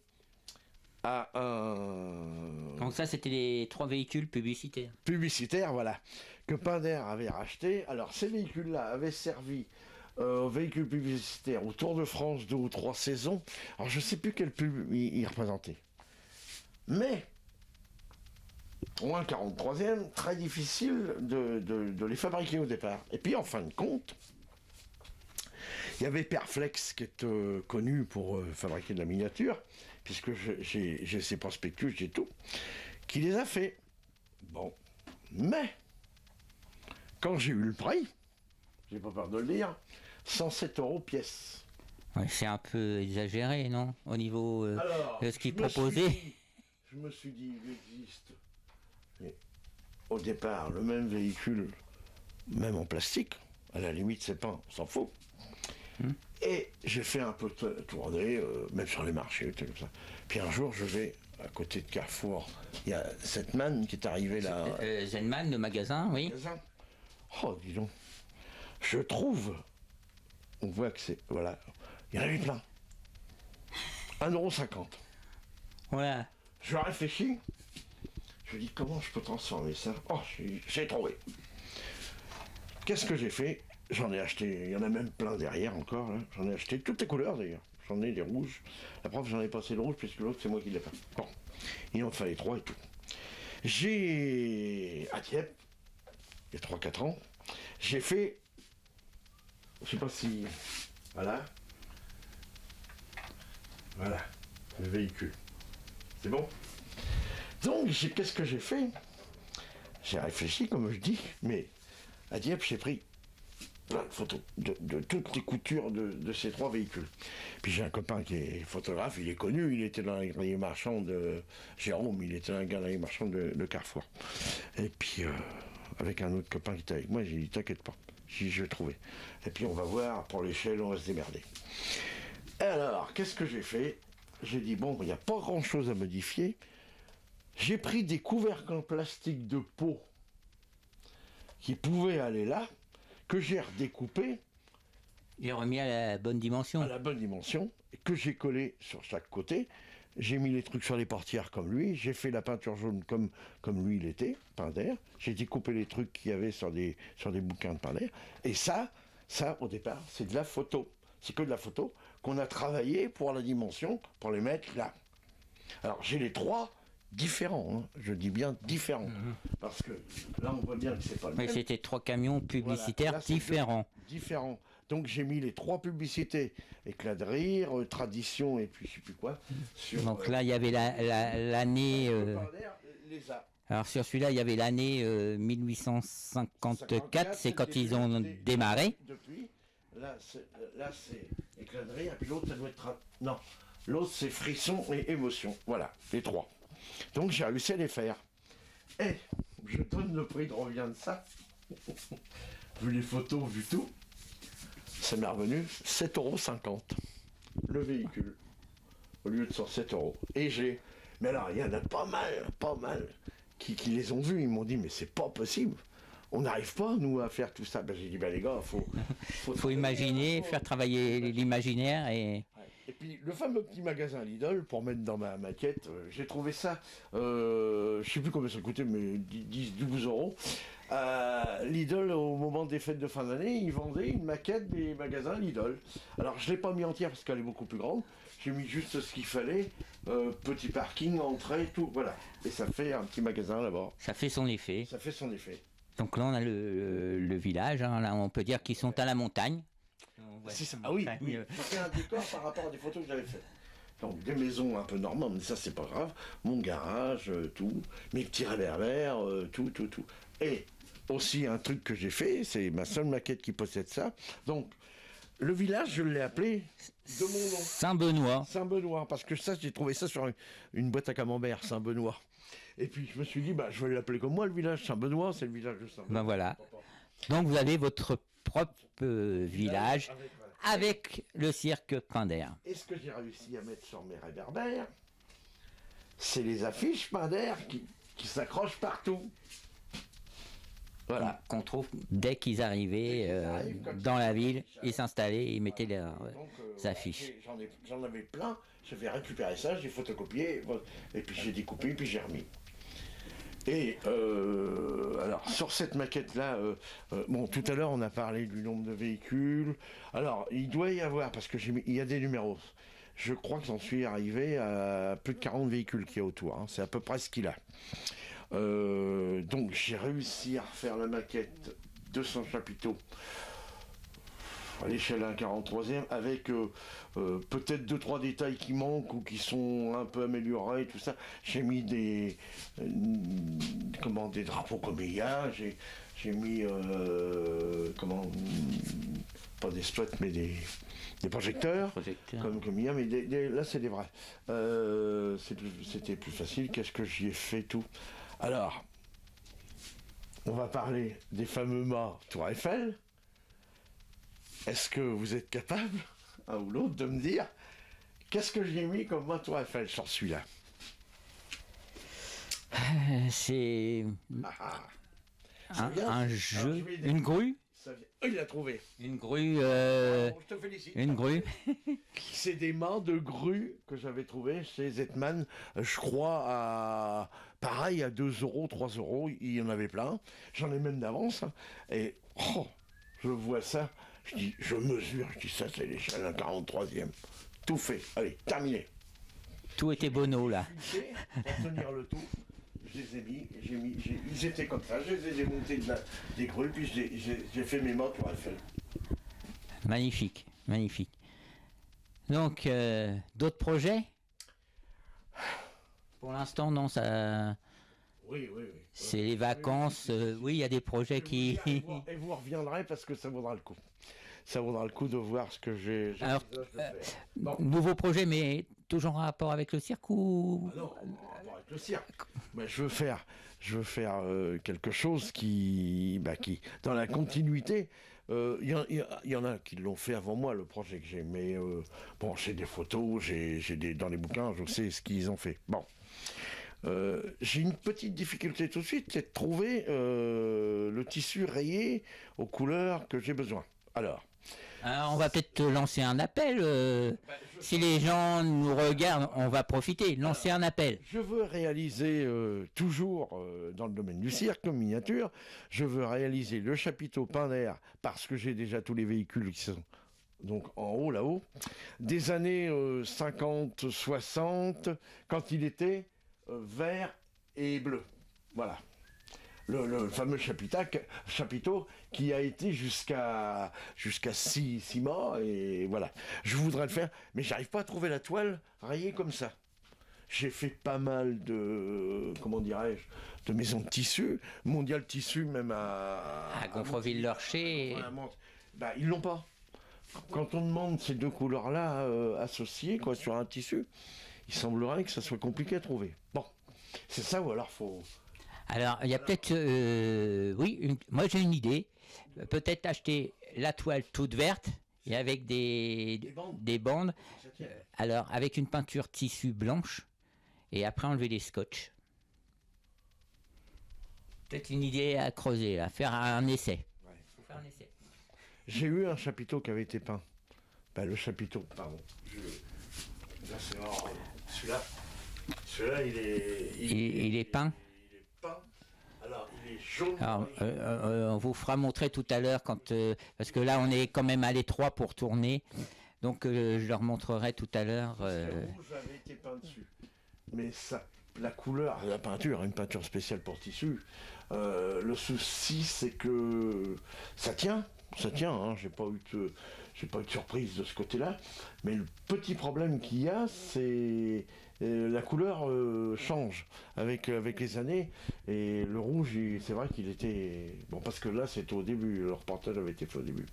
à un Donc ça, c'était les trois véhicules publicitaires. publicitaire, voilà, que Pinder avait racheté. Alors ces véhicules-là avaient servi euh, véhicule publicitaire au Tour de France, deux ou trois saisons. Alors je ne sais plus quel pub il, il représentait. Mais, au moins quarante-troisième, très difficile de, de, de les fabriquer au départ. Et puis en fin de compte, il y avait Perflex qui est euh, connu pour euh, fabriquer de la miniature, puisque j'ai ses prospectus, j'ai tout, qui les a fait. Bon, mais quand j'ai eu le prix, j'ai pas peur de le dire, cent sept euros pièce. Ouais, c'est un peu exagéré, non? Au niveau euh, Alors, de ce qu'il je me proposait. suis dit- Je me suis dit, il existe mais au départ le même véhicule, même en plastique, à la limite c'est pas, on s'en fout. Hmm. Et j'ai fait un peu t- tourner, euh, même sur les marchés, des trucs comme ça. Puis un jour je vais à côté de Carrefour, il y a cette manne qui est arrivée là. Euh, Zenman, le magasin, oui. magasin. Oh, dis donc. Je trouve. On voit que c'est. Voilà. Il y en a eu plein. un euro cinquante. Voilà. Je réfléchis. Je dis comment je peux transformer ça. Oh, j'ai- j'ai trouvé. Qu'est-ce que j'ai fait? J'en ai acheté. Il y en a même plein derrière encore. Là. J'en ai acheté toutes les couleurs d'ailleurs. J'en ai des rouges. La preuve, j'en ai passé le rouge puisque l'autre, c'est moi qui l'ai fait. Bon. Il en fallait trois et tout. J'ai. À Dieppe, il y a trois quatre ans, j'ai fait. Je sais pas si. Voilà. Voilà. Le véhicule. C'est bon? Donc, j'ai- qu'est-ce que j'ai fait? J'ai réfléchi, comme je dis, mais à Dieppe, j'ai pris plein de photos de, de toutes les coutures de, de ces trois véhicules. Puis j'ai un copain qui est photographe, il est connu, il était dans la galerie marchand de Jérôme, il était dans la galerie marchand de, de Carrefour. Et puis, euh, avec un autre copain qui était avec moi, j'ai dit, t'inquiète pas, j'ai dit, je vais trouver. Et puis on va voir, pour l'échelle, on va se démerder. Alors, qu'est-ce que j'ai fait? J'ai dit, bon, il n'y a pas grand-chose à modifier. J'ai pris des couvercles en plastique de peau qui pouvaient aller là, que j'ai redécoupé J'ai remis à la bonne dimension. à la bonne dimension, et que j'ai collé sur chaque côté. J'ai mis les trucs sur les portières comme lui, j'ai fait la peinture jaune comme, comme lui il était, peint d'air. J'ai découpé les trucs qu'il y avait sur des, sur des bouquins de peint d'air. Et ça, ça au départ, c'est de la photo. C'est que de la photo qu'on a travaillé pour la dimension, pour les mettre là. Alors j'ai les trois différents, hein. Je dis bien différents, Mhm. parce que là on voit bien que c'est pas le Mais même. c'était trois camions publicitaires Voilà, là, c'est différents. deux différents. Donc j'ai mis les trois publicités, éclat de rire, euh, tradition et puis je sais plus quoi. Sur, Donc euh, là, il y avait la- la- l'année. euh, Copain d'air, les a. alors sur celui-là, il y avait l'année euh, mille huit cent cinquante-quatre. C'est quand c'était ils ont des- démarré. Depuis, là c'est là, c'est éclat de rire, et puis l'autre ça doit être. tra- Non, l'autre c'est frisson et émotion. Voilà, les trois. Donc j'ai réussi à les faire. Et je donne le prix de revient de ça. Vu les photos, vu tout. Ça m'est revenu sept euros cinquante le véhicule, au lieu de cent sept euros. Et j'ai. Mais alors, il y en a pas mal, pas mal, qui, qui les ont vus. Ils m'ont dit, mais c'est pas possible. On n'arrive pas, nous, à faire tout ça. Ben, j'ai dit, ben les gars, faut. Faut, Faut imaginer, faire travailler l'imaginaire et. Et puis le fameux petit magasin Lidl, pour mettre dans ma maquette, euh, j'ai trouvé ça, euh, je sais plus combien ça coûtait, mais dix douze euros. Euh, Lidl, au moment des fêtes de fin d'année, ils vendaient une maquette des magasins Lidl. Alors je ne l'ai pas mis entière parce qu'elle est beaucoup plus grande, j'ai mis juste ce qu'il fallait, euh, petit parking, entrée, tout, voilà. Et ça fait un petit magasin là-bas. Ça fait son effet. Ça fait son effet. Donc là, on a le, le- le village. Hein. Là, on peut dire qu'ils sont à la montagne. C'est ça. Ah oui, oui. C'était un décor par rapport à des photos que j'avais faites. Donc des maisons un peu normales, mais ça c'est pas grave. Mon garage, euh, tout, mes petits réverbères, euh, tout, tout, tout. Et aussi un truc que j'ai fait, c'est ma seule maquette qui possède ça. Donc le village, je l'ai appelé de mon nom. Saint-Benoît. Saint-Benoît, parce que ça, j'ai trouvé ça sur une, une boîte à camembert, Saint-Benoît. Et puis je me suis dit, bah, je vais l'appeler comme moi, le village Saint-Benoît, c'est le village de Saint-Benoît. Ben voilà. Donc vous avez votre propre euh, village Avec, voilà. avec le cirque Pinder. Et ce que j'ai réussi à mettre sur mes réverbères, c'est les affiches Pinder qui, qui s'accrochent partout. Voilà. Qu'on trouve dès qu'ils arrivaient euh, dans la ville, ils s'installaient, ils mettaient leurs euh, Donc, euh, affiches. j'ai- J'en ai- j'en avais plein, je vais récupérer ça, j'ai photocopié, et puis j'ai découpé, puis j'ai remis. Et euh, alors sur cette maquette-là, euh, euh, bon, tout à l'heure on a parlé du nombre de véhicules. Alors il doit y avoir, parce que j'ai mis, il y a des numéros. Je crois que j'en suis arrivé à plus de quarante véhicules qu'il y a autour. Hein. C'est à peu près ce qu'il a. Euh, donc j'ai réussi à refaire la maquette de son chapiteau à l'échelle un quarante-troisième avec euh, euh, peut-être deux trois détails qui manquent ou qui sont un peu améliorés, tout ça. J'ai mis des euh, comment des drapeaux comme il y a, j'ai j'ai mis euh, comment pas des spots mais des des projecteurs, projecteurs. Comme, comme il y a, mais des, des, là c'est des vrais. Euh, c'était plus facile. Qu'est-ce que j'y ai fait tout? Alors, on va parler des fameux mâts Tour Eiffel. Est-ce que vous êtes capable, un ou l'autre, de me dire qu'est-ce que j'ai mis comme mât Tour Eiffel sur celui-là? euh, C'est ah, ah. un, un jeu, Alors, une grue. Ça vient... oh, il l'a trouvé. Une grue. Euh... Alors, je te félicite. Une grue. C'est des mâts de grue que j'avais trouvé chez Zetman, je crois à pareil à deux euros, trois euros, il y en avait plein. J'en ai même d'avance. Et oh, je vois ça, je dis, je mesure, je dis ça c'est l'échelle un quarante-troisième. Tout fait, allez, terminé. Tout était bono là. Pour tenir le tout. Je les ai mis, j'ai mis j'ai, ils étaient comme ça, je les ai démontés de la, des grues, puis j'ai, j'ai, j'ai fait mes mâts pour Eiffel. Magnifique, magnifique. Donc, euh, d'autres projets? Pour l'instant, non, ça... Oui, oui, oui. C'est oui, les vacances, oui, euh, oui, il y a des projets qui... Dire, et, vous, et vous reviendrez parce que ça vaudra le coup. Ça vaudra le coup de voir ce que j'ai... j'ai Alors, euh, bon. Nouveau projet, mais toujours en rapport avec le cirque ou... Ah non, en rapport avec le cirque. Mais je veux faire, je veux faire euh, quelque chose qui, bah, qui, dans la continuité... Il euh, y, y, y en a qui l'ont fait avant moi, le projet que j'ai, mais euh, bon, j'ai des photos, j'ai, j'ai des, dans les bouquins, je sais ce qu'ils ont fait. Bon, euh, j'ai une petite difficulté tout de suite, c'est de trouver euh, le tissu rayé aux couleurs que j'ai besoin. Alors, Alors on va peut-être te lancer un appel. Euh, bah, si les gens nous regardent, on va profiter. Lancer Alors, un appel. Je veux réaliser euh, toujours euh, dans le domaine du cirque, comme miniature. Je veux réaliser le chapiteau peint d'air parce que j'ai déjà tous les véhicules qui sont donc en haut là-haut. Des années euh, cinquante, soixante, quand il était euh, vert et bleu. Voilà. Le, le fameux chapiteau qui a été jusqu'à jusqu'à six, six mois et voilà. Je voudrais le faire, mais j'arrive pas à trouver la toile rayée comme ça. J'ai fait pas mal de comment dirais-je de maisons de tissu, Mondial Tissu même à à Gonfreville-Lorcher. Bah ils l'ont pas. Quand on demande ces deux couleurs-là euh, associées quoi sur un tissu, il semblerait que ça soit compliqué à trouver. Bon, c'est ça ou alors faut. Alors, il y a peut-être, euh, oui, une, moi j'ai une idée, peut-être acheter la toile toute verte et avec des, des bandes, des bandes euh, alors avec une peinture tissu blanche et après enlever les scotch. Peut-être une idée à creuser, à faire un essai. Ouais, faut faire un essai. J'ai eu un chapiteau qui avait été peint. Ben, le chapiteau, pardon. Je... Là, c'est hors... Celui-là, celui-là, il est... Il, il, il est peint. Alors, il est jaune. Alors, euh, euh, on vous fera montrer tout à l'heure quand, euh, parce que là, on est quand même à l'étroit pour tourner. Donc, euh, je leur montrerai tout à l'heure. Euh... Le rouge avait été peint dessus. Mais ça, la couleur, la peinture, une peinture spéciale pour tissu. Euh, le souci, c'est que ça tient, ça tient. Hein, j'ai pas eu de, j'ai pas eu de surprise de ce côté-là. Mais le petit problème qu'il y a, c'est Euh, la couleur euh, change avec, avec les années et le rouge c'est vrai qu'il était bon parce que là c'était au début, le reportage avait été fait au début.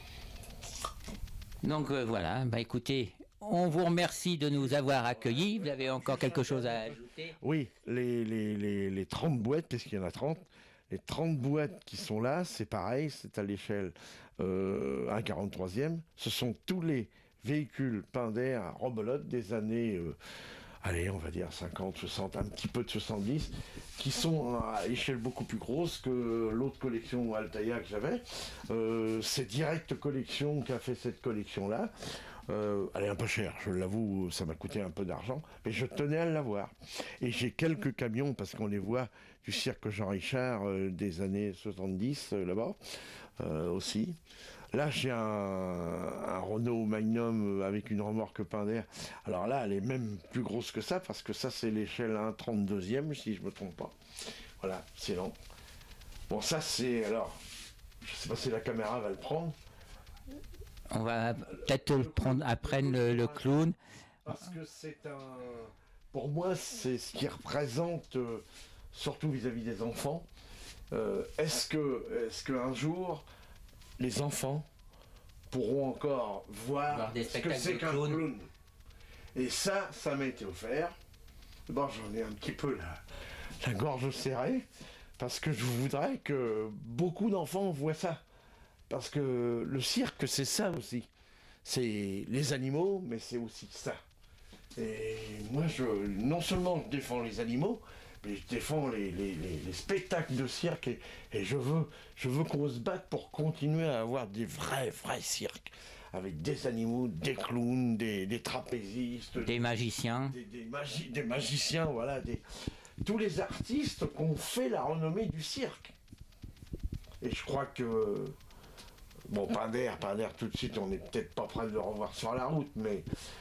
Donc euh, voilà, bah écoutez, on vous remercie de nous avoir accueillis. Vous avez encore quelque chose à ajouter? Oui, les, les, les, les trente boîtes, parce qu'il y en a trente, les trente boîtes qui sont là, c'est pareil, c'est à l'échelle euh, un quarante-troisième, ce sont tous les véhicules peints d'air rebelote des années euh, allez, on va dire cinquante, soixante, un petit peu de soixante-dix, qui sont à échelle beaucoup plus grosse que l'autre collection Altaïa que j'avais. Euh, c'est Direct Collection qui a fait cette collection-là. Euh, elle est un peu chère, je l'avoue, ça m'a coûté un peu d'argent, mais je tenais à l'avoir. Et j'ai quelques camions, parce qu'on les voit du cirque Jean-Richard euh, des années soixante-dix euh, là-bas euh, aussi. Là, j'ai un, un Renault Magnum avec une remorque Pinder. Alors là, elle est même plus grosse que ça, parce que ça, c'est l'échelle un trente-deuxième, si je ne me trompe pas. Voilà, c'est lent. Bon, ça, c'est... Alors, je ne sais pas si la caméra va le prendre. On va peut-être le prendre après le, le clown. Parce que c'est un... Pour moi, c'est ce qui représente, euh, surtout vis-à-vis des enfants. Euh, est-ce que, est-ce qu'un jour, les enfants pourront encore voir, voir des ce que c'est spectacles de qu'un clown. clown? Et ça, ça m'a été offert. Bon, j'en ai un petit peu la, la gorge serrée, parce que je voudrais que beaucoup d'enfants voient ça. Parce que le cirque, c'est ça aussi. C'est les animaux, mais c'est aussi ça. Et moi, je, non seulement je défends les animaux, mais je défends les, les, les, les spectacles de cirque. Et, et je veux, je veux qu'on se batte pour continuer à avoir des vrais, vrais cirques. Avec des animaux, des clowns, des, des trapézistes. Des magiciens. Des, des, magi des magiciens, voilà. Des, tous les artistes qui ont fait la renommée du cirque. Et je crois que... Bon, Pinder, Pinder, tout de suite, on n'est peut-être pas prêt de le revoir sur la route, mais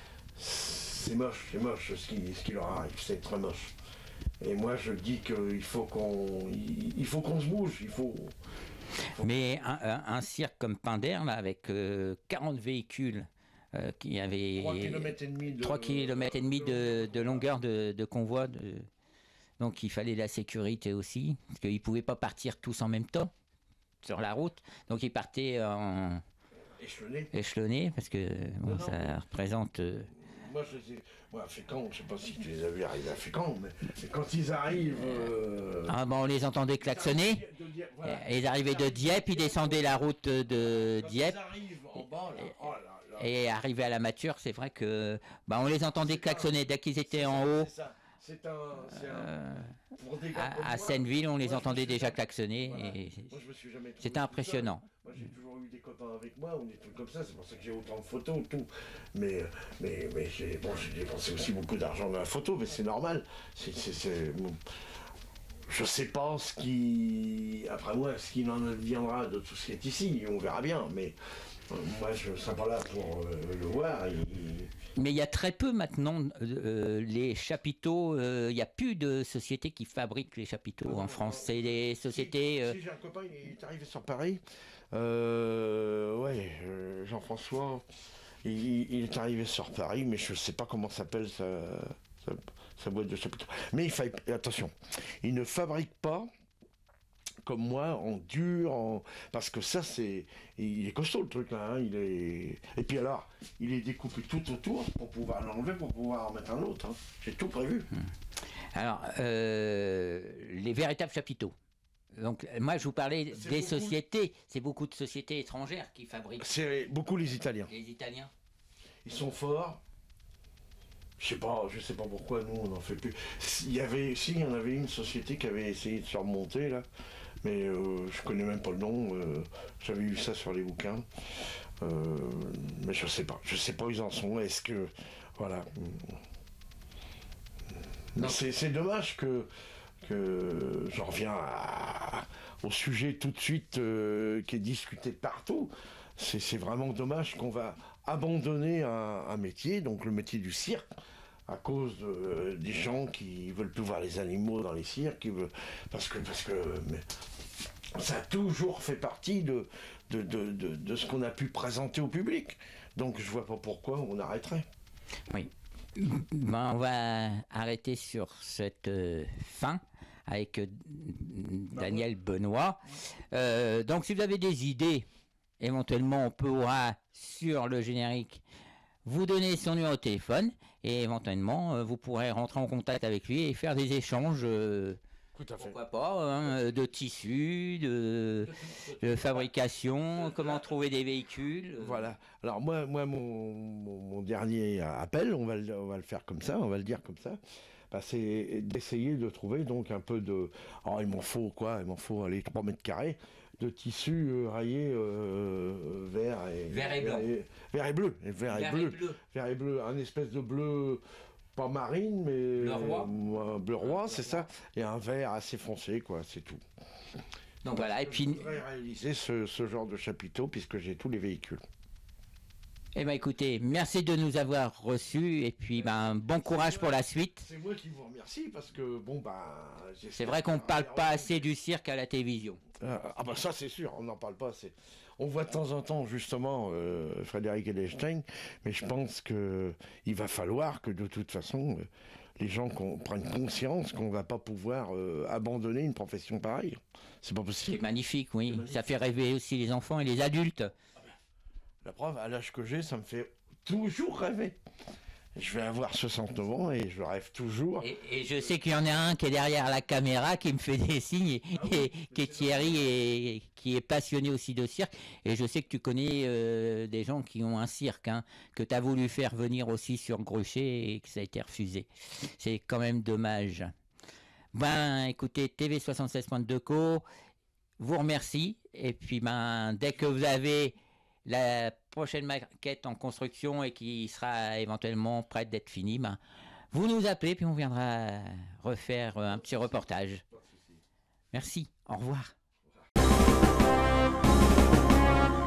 c'est moche, c'est moche ce qui, ce qui leur arrive, c'est très moche. Et moi, je dis qu'il faut qu'on il faut qu'on se bouge, il faut... faut... Mais un, un, un cirque comme Pinder, là, avec euh, quarante véhicules, euh, qui avaient trois kilomètres et demi de, trois kilomètres et demi de, de longueur de, de convoi, de... donc il fallait de la sécurité aussi, parce qu'ils ne pouvaient pas partir tous en même temps sur la route, donc ils partaient en échelonné, échelonné, parce que bon, non, ça non. représente... Euh... Moi, je les ai... Moi, à Fécamp, je ne sais pas si tu les as vus arriver à Fécamp, mais quand ils arrivent... Euh... Ah bon, on les entendait klaxonner, de, de, de, voilà. Ils arrivaient de Dieppe, ils descendaient la route de quand Dieppe, ils arrivent en bas, là, oh là là. Et arrivés à la Mature, c'est vrai que bah, on les entendait klaxonner dès qu'ils étaient en haut. C'est ça. C'est un, c'est un... Euh, à, à Seineville, on les moi, entendait déjà klaxonner. Voilà. Et c'était impressionnant. Moi, j'ai toujours eu des copains avec moi, ou des trucs comme ça. C'est pour ça que j'ai autant de photos, tout. Mais, mais, mais j'ai bon, dépensé aussi beaucoup d'argent dans la photo, mais c'est normal. C'est, c'est, c'est... Je sais pas ce qui, après moi, ce qu'il en adviendra de tout ce qui est ici. On verra bien. Mais euh, moi, je ne serai pas là pour euh, le voir. Il, il... Mais il y a très peu maintenant euh, les chapiteaux. Il euh, n'y a plus de sociétés qui fabriquent les chapiteaux en France. C'est des sociétés. Si, euh... si j'ai un copain, il est arrivé sur Paris. Euh, ouais, euh, Jean-François. Il, il est arrivé sur Paris, mais je ne sais pas comment s'appelle sa, sa, sa boîte de chapiteaux. Mais il fait attention. Il ne fabrique pas comme moi, en dur, en... parce que ça, c'est... Il est costaud, le truc, là, hein. Il est... Et puis alors, il est découpé tout autour pour pouvoir l'enlever, pour pouvoir en mettre un autre, hein. J'ai tout prévu. Alors, euh, les véritables chapiteaux. Donc, moi, je vous parlais c'est des beaucoup... sociétés. C'est beaucoup de sociétés étrangères qui fabriquent. C'est beaucoup les Italiens. Les Italiens. Ils sont forts. Je sais pas, je sais pas pourquoi, nous, on n'en fait plus. Il y avait... Si, il y en avait une société qui avait essayé de se remonter, là. Mais euh, je connais même pas le nom, euh, j'avais lu ça sur les bouquins, euh, mais je sais pas, je sais pas où ils en sont, est-ce que, voilà. C'est dommage que, que j'en reviens à, au sujet tout de suite euh, qui est discuté partout, c'est vraiment dommage qu'on va abandonner un, un métier, donc le métier du cirque, à cause de, des gens qui veulent plus voir les animaux dans les cirques, qui veulent, parce que, parce que mais, ça a toujours fait partie de, de, de, de, de ce qu'on a pu présenter au public. Donc je vois pas pourquoi on arrêterait. Oui. Ben, on va arrêter sur cette euh, fin avec euh, Daniel Benoît. Euh, donc si vous avez des idées, éventuellement on pourra sur le générique vous donner son numéro de téléphone et éventuellement euh, vous pourrez rentrer en contact avec lui et faire des échanges. Euh, Tout à fait. Pourquoi pas, hein, de tissus, de, de fabrication, comment trouver des véhicules. Voilà. Alors moi, moi mon, mon, mon dernier appel, on va, le, on va le faire comme ça, on va le dire comme ça, bah, c'est d'essayer de trouver donc un peu de... Alors il m'en faut quoi, il m'en faut les trois mètres carrés, de tissu euh, rayé euh, vert et Vert et blanc. et- vert et bleu, et vert, Vert et et bleu, bleu. vert et bleu, un espèce de bleu pas marine, mais Bleu roi. euh, un bleu roi, Un c'est bleu ça, et un vert assez foncé, quoi, c'est tout. Donc voilà, et Je puis, voudrais réaliser ce, ce genre de chapiteau puisque j'ai tous les véhicules. eh ben écoutez, merci de nous avoir reçus, et puis ben, bon courage pour la suite. C'est moi qui vous remercie parce que bon bah. C'est vrai qu'on ne parle pas assez du cirque à la télévision. Ah, ah bah ça c'est sûr, on n'en parle pas assez. On voit de temps en temps justement euh, Frédéric Edelstein, mais je pense que il va falloir que de toute façon euh, les gens qu'on prennent conscience qu'on va pas pouvoir euh, abandonner une profession pareille. C'est pas C'est possible. magnifique, oui. C'est magnifique. Ça fait rêver aussi les enfants et les adultes. La preuve, à l'âge que j'ai, ça me fait toujours rêver. Je vais avoir soixante-neuf ans et je rêve toujours. Et, et je sais qu'il y en a un qui est derrière la caméra, qui me fait des signes, et, Ah oui, et qui est Thierry, et qui est passionné aussi de cirque. Et je sais que tu connais euh, des gens qui ont un cirque, hein, que tu as voulu faire venir aussi sur Gruchet et que ça a été refusé. C'est quand même dommage. Ben, écoutez, T V soixante-seize point deux Co vous remercie. Et puis, ben, dès que vous avez la prochaine maquette en construction et qui sera éventuellement prête d'être finie, ben, vous nous appelez, puis on viendra refaire un petit reportage. Merci, au revoir.